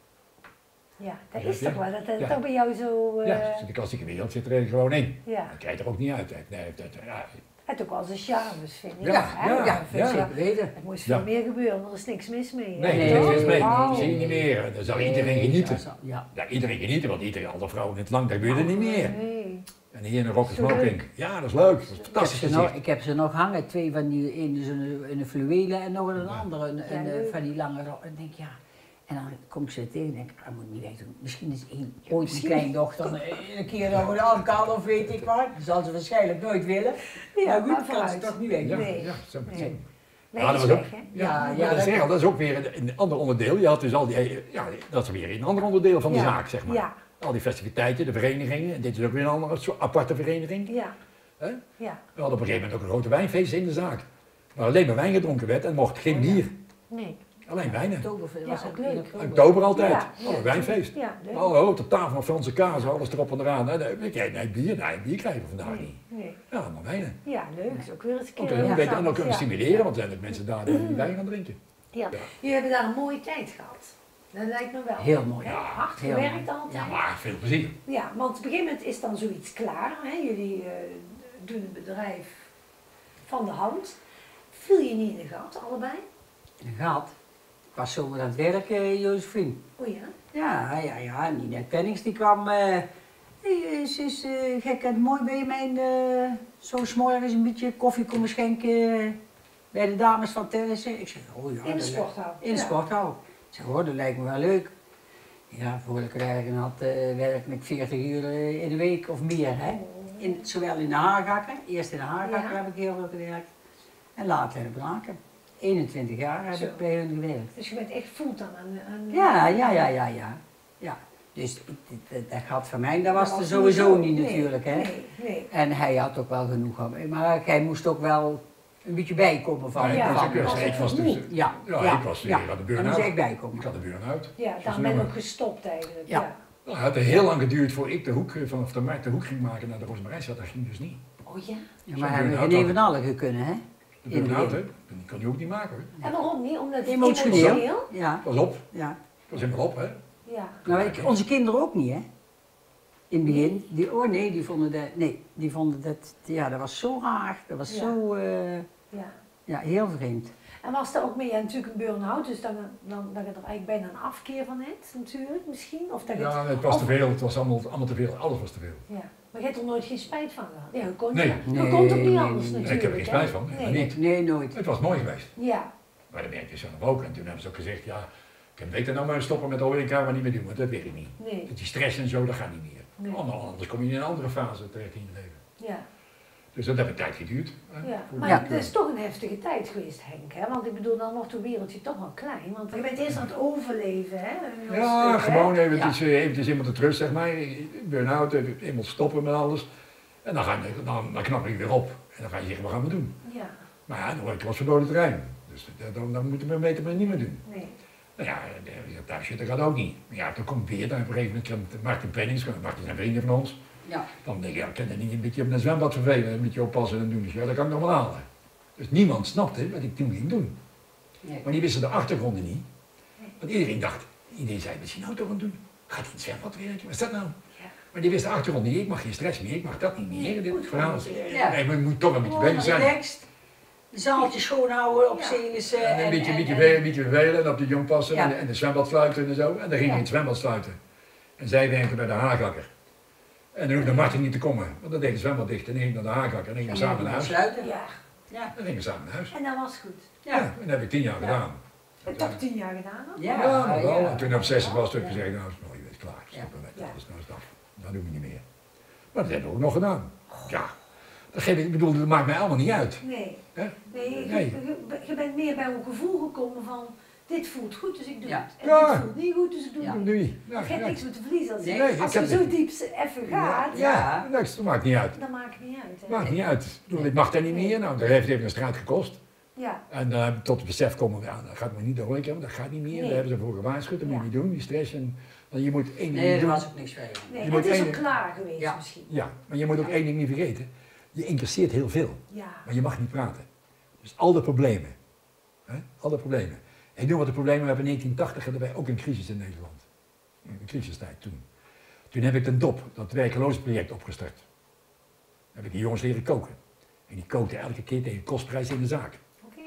Ja, dat Ja, is ja. toch wel, dat is Ja. toch bij jou zo... eh, Ja, dus de klassieke wereld zit er gewoon in. ja. Dat krijg je er ook niet uit. hè. Nee, dat, ja, Het heeft ook wel zijn charmes, vind ik. Ja, hè? ja, Ja, vind ja. ik. Zeker weten. Er moest Ja. veel meer gebeuren, er is niks mis mee. hè? nee, Nee, dat Toch? is mee. Wauw. Dat zie je niet meer. Dan zou iedereen Nee, genieten. zo- Ja. Ja, iedereen genieten, want iedereen, alle vrouwen in het lang, dat gebeurde niet meer. Nee. En hier in een rock Zo smoking. leuk. Ja, dat is leuk. Dat is Ik heb, fantastisch ze nog, gezicht. ik heb ze nog hangen, twee van die, één is een, een fluwelen en nog een andere, een, Ja, een, leuk. van die lange rok. En ik denk ja, en dan kom ik ze tegen en denk ik, dat moet ik niet weten. Misschien is één, ooit een misschien. kleindochter een, een keer over de hand kan of weet ik wat. Dat zal ze waarschijnlijk nooit willen. Ja, maar maar goed, kan ze vooruit. toch niet weten. Ja, Nee. ja, zo moet het Nee. zijn. Nee, Ja, is dat was ook, weg, hè? ja, Ja, ja, ja, dat, is, dat- echt- dat is ook weer een, een ander onderdeel. Je had dus al die, ja, dat is weer een ander onderdeel van de Ja, zaak, zeg maar. Ja, Al die festiviteiten, de verenigingen. Dit is ook weer een andere soort aparte vereniging. ja, Hè? ja. We hadden op een gegeven moment ook een grote wijnfeest in de zaak. Waar alleen maar wijn gedronken werd en mocht geen bier. Nee. Alleen wijnen. Oktober Ja, was ook het leuk. in oktober. Oktober altijd. Ja, Oh, een wijnfeest. Ja, leuk. Alle grote tafel met Franse kaas, alles erop en eraan. Nee, nee, nee, nee, bier, nee, bier krijgen we vandaag niet. Nee, nee. Ja, allemaal wijnen. Ja, leuk. Is ook weer eens een Ook keer. een ja, beetje, en ook samen, kunnen ja. stimuleren, want er zijn ook mensen daar die wijn gaan drinken. Ja. Ja. Jullie hebben daar een mooie tijd gehad. Dat lijkt me wel. Heel mooi. Hè? Hard Heel gewerkt mooi. altijd. Ja. Maar veel plezier. Ja, want op een gegeven moment is dan zoiets klaar. Hè? Jullie eh, doen het bedrijf van de hand. Viel je niet in de gat, allebei? Een gat. Ik was zomaar aan het werk, eh, Josephine. O ja? Ja, ja, ja. Nina Pennings die kwam. eh hey, ze is eh, gek en mooi bij mijn. eh zo 's morgens een beetje koffie komen schenken bij de dames van Tennissen. Ik zeg, oh ja. In de dat sporthal. lijkt- In de Ja. sporthal. Ik zeg, oh, dat lijkt me wel leuk. Ja, voor ik werken had, uh, werkte ik veertig uur uh, in de week of meer. Hè? In, zowel in de haargakker, eerst in de haargakker Ja. heb ik heel veel gewerkt. En later in de braken. eenentwintig jaar heb Zo. ik bij hun gewerkt. Dus je bent echt fulltime aan, aan... Ja, ja, ja, ja, ja. ja. Dus dat, dat, dat gaat van mij, dat was Dat er was sowieso niet zo. niet Nee, natuurlijk. Hè? Nee, nee. En hij had ook wel genoeg aan. Maar hij moest ook wel een beetje bijkomen van. Ja, Ja, ik was, van- ik was, was ik was dus, moe. ja, ja, ja, ik was ja. ik had de Daar burn moest ik uit. bijkomen. Ik had de burn-out. Ja, Dus dan ben nu- ik ook gestopt eigenlijk. Ja. Ja. Nou, het had er heel lang geduurd voor ik de hoek, eh, vanaf de markt de hoek ging maken naar de Roosmarijstad. Dat ging dus niet. Oh ja. Ja, Zo'n maar hebben we burn-out geen had- van allen kunnen, hè? De In de burn-out, hè? begin. Die kon je ook niet maken hoor. En waarom niet? Omdat het Emotioneel. emotioneel... Ja, Pas op, ja. pas helemaal op hè. Ja. Nou, ik, onze kinderen ook niet, hè? In het begin. Die, oh nee, die vonden dat, nee, die vonden dat, ja, dat was zo raar. Dat was Ja. zo, eh, Ja. ja, heel vreemd. En was dat ook meer, ja, natuurlijk een burn-out, dus dan, dan, dat je er eigenlijk bijna een afkeer van hebt, natuurlijk, misschien? Of dat je Ja, het was of- te veel, het was allemaal, allemaal te veel, alles was te veel. Ja. Maar je hebt er nooit geen spijt van gehad? Ja, je kon, Nee. je Nee, kon ook niet nee, anders nee, nee. natuurlijk. Ik heb er geen hè? spijt van, helemaal Nee. niet. Nee, nooit. Het was mooi geweest. Ja, Maar dat merkte je zelf ook. En toen hebben ze ook gezegd, ja, ik kan beter nou maar stoppen met alweer maar niet meer doen, want dat weet ik niet. nee. Die stress en zo, dat gaat niet meer. Nee. Ander- Anders kom je in een andere fase terecht in je leven. Ja, Dus dat heeft een tijd geduurd. hè, ja. voor Maar die- het is toch een heftige tijd geweest, Henk. Hè? Want ik bedoel, dan wordt het wereldje toch wel klein. Want je bent eerst aan het overleven, hè? Een heel Ja, stuk, hè? gewoon eventjes, Ja. eh, eventjes iemand de rust, zeg maar. Burn-out, eh, eenmaal stoppen met alles. En dan, ga je, dan, dan knap je weer op. En dan ga je zeggen, wat gaan we doen? Ja, Maar ja, dan word ik los verdoren terrein. Dus eh, dan, dan moeten we beter maar niet meer doen. nee. Nou ja, dat thuis zitten gaat ook niet. Maar ja, dan komt weer, dan op een gegeven moment komt Martin Pennings, Martin zijn vrienden van ons. Ja. Dan denk ik, ja, ik kan er niet een beetje op een zwembad vervelen, een beetje oppassen en doen. Dus ja, dat kan ik nog wel halen. Dus niemand snapte wat ik toen ging doen. Nee. Maar die wisten de achtergronden niet. Want iedereen dacht, iedereen zei, wat is hij nou toch aan het doen? Gaat hij in het zwembad werken? Wat is dat nou? Ja. Maar die wist de achtergrond niet, ik mag geen stress meer, ik mag dat niet meer. Nee, Dit moet verhaal. gewoon niet. Ja. Nee, maar je moet toch een beetje Gewoon bezig zijn. Relaxed. De zaaltje schoonhouden op Ja. Celissen. En een beetje, en- beetje, en- vervelen, een beetje vervelen en op de jong passen Ja. en, en de zwembad sluiten en zo. En dan ging Ja. je in het zwembad sluiten. En zij werkte bij de haagakker. En dan hoefde Martin niet te komen, want dan deed het zwembad dicht en dan ging ik naar de haagakker en dan gingen we en samen naar dan huis. sluiten. Ja, Ja. Dan gingen we samen naar huis. en dat was goed. Ja, en dat heb ik tien jaar Ja. gedaan. Heb je toch tien jaar gedaan? Hoor? Ja. Ja, maar wel. ja. En toen ik op zestig was, toen heb ik Ja. gezegd, nou is het mooi, je bent klaar. Ja. Stoppen met Ja. alles, nou is het af. Dat doen we niet meer. Maar dat hebben we ook nog gedaan. Ja, dat geef ik, ik bedoel, dat maakt mij allemaal niet uit. Nee. Hè? Nee, je, Nee. je- je bent meer bij een gevoel gekomen van, dit voelt goed, dus ik doe Ja. het. En Ja. dit voelt niet goed, dus ik doe Ja. het Dat niet. doe je. Ja, Je hebt ja. niks met te verliezen. Als, je- Nee, ik als heb je zo niks. diep even gaat, Ja. Ja, niks, dat maakt niet uit. dan maakt het niet uit. Hè? Maakt niet uit. Ik bedoel, ik mag dat niet meer. Nou, dat heeft even een strijd gekost. Ja, En uh, tot het besef komen, ja, dat gaat me niet door, dat gaat niet meer. Nee. Daar hebben ze voor gewaarschuwd, dat moet je Ja. niet doen, die stress. En, want je moet één ding Nee, niet dat doen. was ook niks voor je. nee, Je het moet is één- ook klaar geweest Ja. misschien. Ja, maar je moet ook één ding niet vergeten. Je interesseert heel veel, Ja, maar je mag niet praten. Dus al de problemen, hè, al de problemen. Ik noem wat de problemen, we hebben in negentien tachtig hadden wij ook een crisis in Nederland. Een crisistijd toen. Toen heb ik de D O P, dat werkeloosproject, opgestart. Dan heb ik die jongens leren koken. En die kookten elke keer tegen kostprijs in de zaak. oké.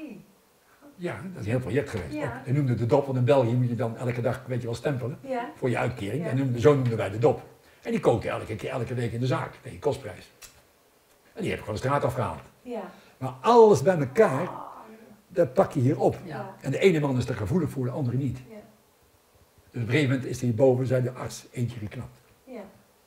Ja, dat is een heel project geweest. Ja. Ook, en noemde de D O P, want in België moet je dan elke dag, weet je wel, stempelen Ja, voor je uitkering. Ja. En noemde, zo noemden wij de D O P. En die kookte elke keer, elke week in de zaak tegen kostprijs. En die heb ik gewoon de straat afgehaald. ja. Maar alles bij elkaar, Ah, dat pak je hier op. Ja. En de ene man is er gevoelig voor, de andere niet. ja, Dus op een gegeven moment is er hierboven, zei de arts, eentje geknapt. ja.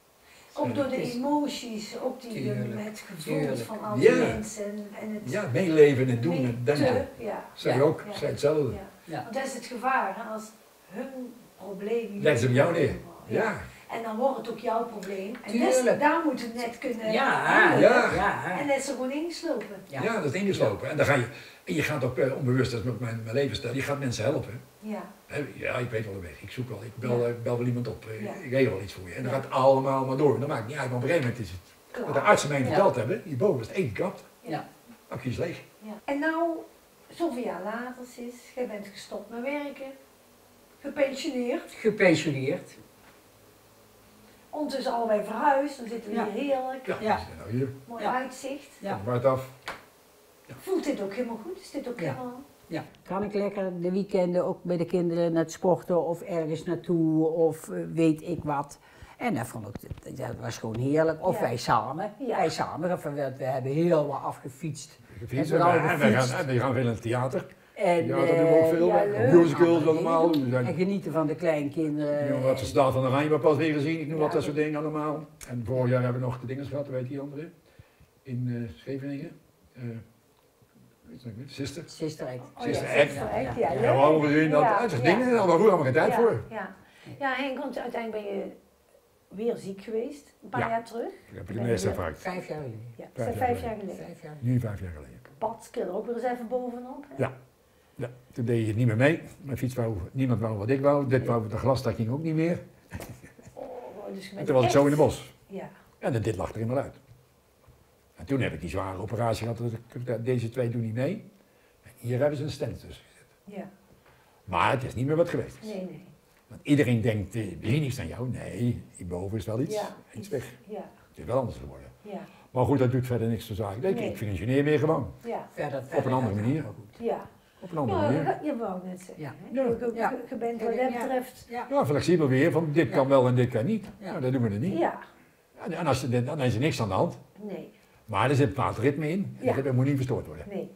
Ook door de Het is- emoties, ook die, Tuurlijk, het gevoel tuurlijk. van al Ja. die mensen en, en het Ja, meeleven en doen en mee- denken. te- Ja, Zij Ja. ook, Ja. zij hetzelfde. ja. Ja. Want dat is het gevaar, hè, als hun probleem... Leggen ze op jou neer. Ja. Ja, En dan wordt het ook jouw probleem. En Tuurlijk. des- daar moet het net kunnen Ja, handelen. ja. ja. En dat is er gewoon ingeslopen. ja. Ja. dat is ingeslopen. En dan ga je, en je gaat ook eh, onbewust, dat is ook mijn, mijn levensstijl, je gaat mensen helpen. Ja, Hè, ja, ik weet wel de weg, ik zoek wel, ik bel, Ja. ik bel wel iemand op, eh, Ja. ik regel wel iets voor je. En dan Ja. gaat het allemaal maar door. Dat maakt niet uit, maar op een gegeven moment is het. Wat de klaar. artsen mij Ja. verteld hebben, hierboven is het één kapt, Ja. akje is leeg. Ja. En nou, zoveel jaar later is, jij bent gestopt met werken, gepensioneerd, Gepensioneerd. ondertussen allebei verhuisd, dan zitten we Ja. hier heerlijk, Ja, Ja. dus nou hier, mooi Ja. uitzicht. Ja. van Bart af. Voelt dit ook helemaal goed? Is dit ook Ja. helemaal... Ja. Kan ik lekker de weekenden ook met de kinderen naar het sporten of ergens naartoe of eh, weet ik wat. En dat vond ik, dat- dat was gewoon heerlijk. Of Ja. wij samen. Ja. Wij samen, we, we hebben heel wat afgefietst. Gefietst, En en vooral wij, en wij gefietst. gaan, en wij gaan veel in het theater. En, Ja, dat doen we ook veel. ja, hè. leuk. Musicals allemaal. We En zijn, genieten van de kleinkinderen. ik noem wat de Staat van de Rijn pas weer gezien. Ik noem Ja. wat dat soort dingen allemaal. En vorig jaar hebben we nog de dingen gehad, weet je die andere? In uh, Scheveningen. Uh, weet je nog niet? Sister. Sister Act. Oh, Sister ja, Act. Sister Act, Ja. ja. Ja, leuk. we hebben gezien dat Ja, dat soort ja. dingen. Daar hadden we allemaal geen tijd ja, voor. Ja, ja Henk, want uiteindelijk ben je weer ziek geweest, een paar Ja. jaar terug. Ik heb het meest ervaring. Vijf jaar geleden. Ja, Vijf vijf, jaar vijf geleden. jaar geleden. Vijf jaar. Nu vijf jaar geleden. Pad, kun je er ook weer eens even bovenop. Hè? Ja. Ja, toen deed je het niet meer mee. Mijn fiets wou, niemand wou wat ik wou. Dit wou, de glas dat ging ook niet meer. Oh, dus je En bent toen was ik zo in de echt- bos. Ja, En dan dit lag er helemaal uit. En toen heb ik die zware operatie gehad. dat ik- Deze twee doen niet mee. En hier hebben ze een stent tussen gezet. ja, Maar het is niet meer wat geweest is. nee, nee. Want iedereen denkt, eh, ben je niks aan jou? Nee, hierboven is wel iets. Ja, iets weg. Ja, Het is wel anders geworden. ja, Maar goed, dat doet verder niks te zaken. Ik, Nee. ik functioneer meer gewoon. ja, Verder, Op een verder andere gaat het manier. wel goed. ja. Op een andere Ja, manier. je, je wou net zeggen. Ja. hè? Ja. Je, je- Ja. je bent wat dat Ja. betreft. Ja. Ja, flexibel weer. Van dit kan Ja. wel en dit kan niet. Ja. Nou, dat doen we er niet. Ja, En, en als je, dan is er niks aan de hand. nee, Maar er zit een bepaald ritme in. En Ja. dat moet niet verstoord worden. nee.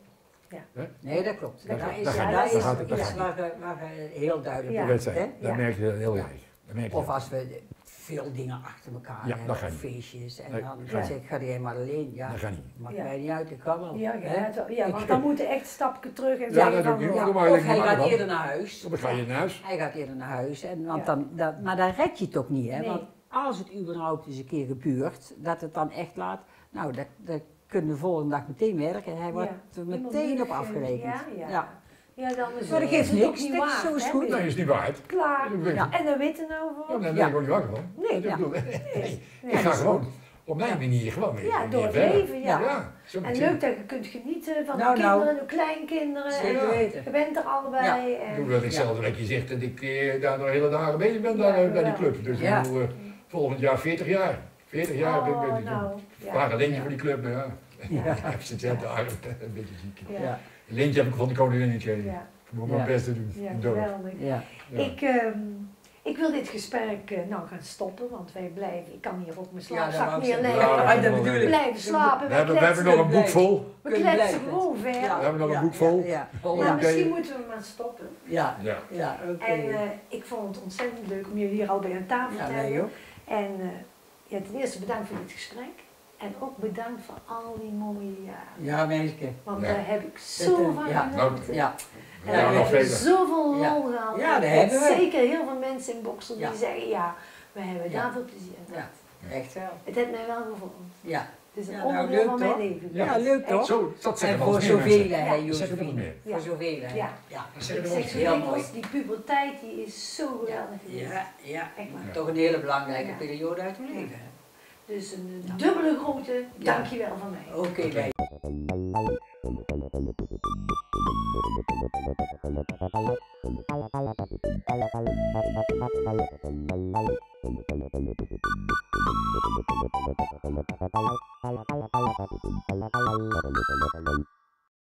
Nee, dat klopt. Dat Daar gaat- is, dat gaat- daar dat is gaat- dat iets gaat. waar, we- waar we heel duidelijk Ja. op Dat, hè? zijn, dat Ja. merk je heel Ja. erg. Dat merk je. Of als we veel dingen achter elkaar Ja, hebben, dat gaat of niet. feestjes, en Nee, dan dat dan gaat zeg ik, ga jij maar alleen. Ja, Dat gaat niet. maakt Ja. mij niet uit, ik kan wel. Ja, hè? ja, het- ja, want dan moet je echt een stapje terug en Ja, zeggen dat van, doe ik ook. ja, Doe maar Of alleen hij maar gaat aan de eerder naar huis. Dan ga je naar huis. Hij gaat eerder naar huis, en, want Ja. dan, dat, maar dan red je het ook niet. Hè? Nee. Want als het überhaupt eens een keer gebeurt, dat het dan echt laat, nou, dat, dat kunnen we de volgende dag meteen werken. Hij wordt ja. er Iemand meteen moet op er- afgerekend. Ja, ja. Ja. Ja, dan is Maar dat het- geeft is het ook niks, niet dat is waard, zo is hè, goed. weet Nee, je. is niet waard. Klaar. Ja. En daar weten nou Ja, voor? dan ben Ja. ik ook niet wakker van. Nee, Ik ja. bedoel, nee. Nee. Ik ga dat is gewoon op mijn manier gewoon weer. Ja, weer door het verder. leven, ja. Ja, zo En moet leuk het. dat je kunt genieten van Nou, de nou. kinderen, de kleinkinderen. Zeker En weten. je bent er allebei. En, Toen wil ik zelf dat je zegt dat ik eh, daar nog hele dagen bezig ben daar, Ja, eh, bij die ja. club. Dus Ja. ik bedoel, eh, volgend jaar veertig jaar. veertig jaar ben ik Oh, ben ik nou, een ja. paar lintje Ja. voor die club. Ja. Ja. Ik zit zelf daar een beetje ziek. Ja, Ja. ja, Een lintje heb ik van de koningin gekregen. ja, Ik moet mijn Ja. best te doen. ja, Dood. geweldig. Ja. Ja. Ik, ehm, ik wil dit gesprek eh, nou gaan stoppen, want wij blijven, ik kan hier ook mijn Ja, dat slaapzak wou ik zeggen. neerleggen. Ja, Ja, dat bedoel ik. Blijven slapen, We hebben, we hebben kletsen, nog een boek vol. we Kunnen kletsen blijven. gewoon verder. Ja. We hebben nog een Ja, boek vol. Ja, ja. Oh, Maar ja. misschien moeten we maar stoppen. ja. Ja. ja oké. En eh, ik vond het ontzettend leuk om jullie hier al bij aan tafel Ja, te wij hebben. ook. En eh, ja, ten eerste bedankt voor dit gesprek. En ook bedankt voor al die mooie jaren. Ja, meisje. Want Ja. daar heb ik zo Dat, eh, van ja. genoten. Ja. En Ja, we nog hebben vele. zoveel Ja. lol gehad. Ja, dat En hebben we. zeker heel veel mensen in Boksel die Ja. zeggen, ja, we hebben Ja. daar veel plezier in Ja, gehad. echt wel. Het heeft mij wel gevonden. Ja. Het is een Ja, nou, onderdeel leuk van mijn toch? leven. Ja, leuk toch? Zo, dat En zeggen we voor wel eens meer zoveel, mensen. hè, Ja, dat zeggen we Josephine. nog meer. Ja. Voor zoveel, hè. Ja. Ja. Dat Ik zeggen we zeg nog zo meer. Heel dikwijls, mooi. die puberteit die is zo geweldig geweest. Ja, ja. Echt waar. Ja. Toch een hele belangrijke Ja. periode uit uw leven. hè. Dus een Ja. dubbele grote Ja. dankjewel van mij. Oké, wij. Thank you.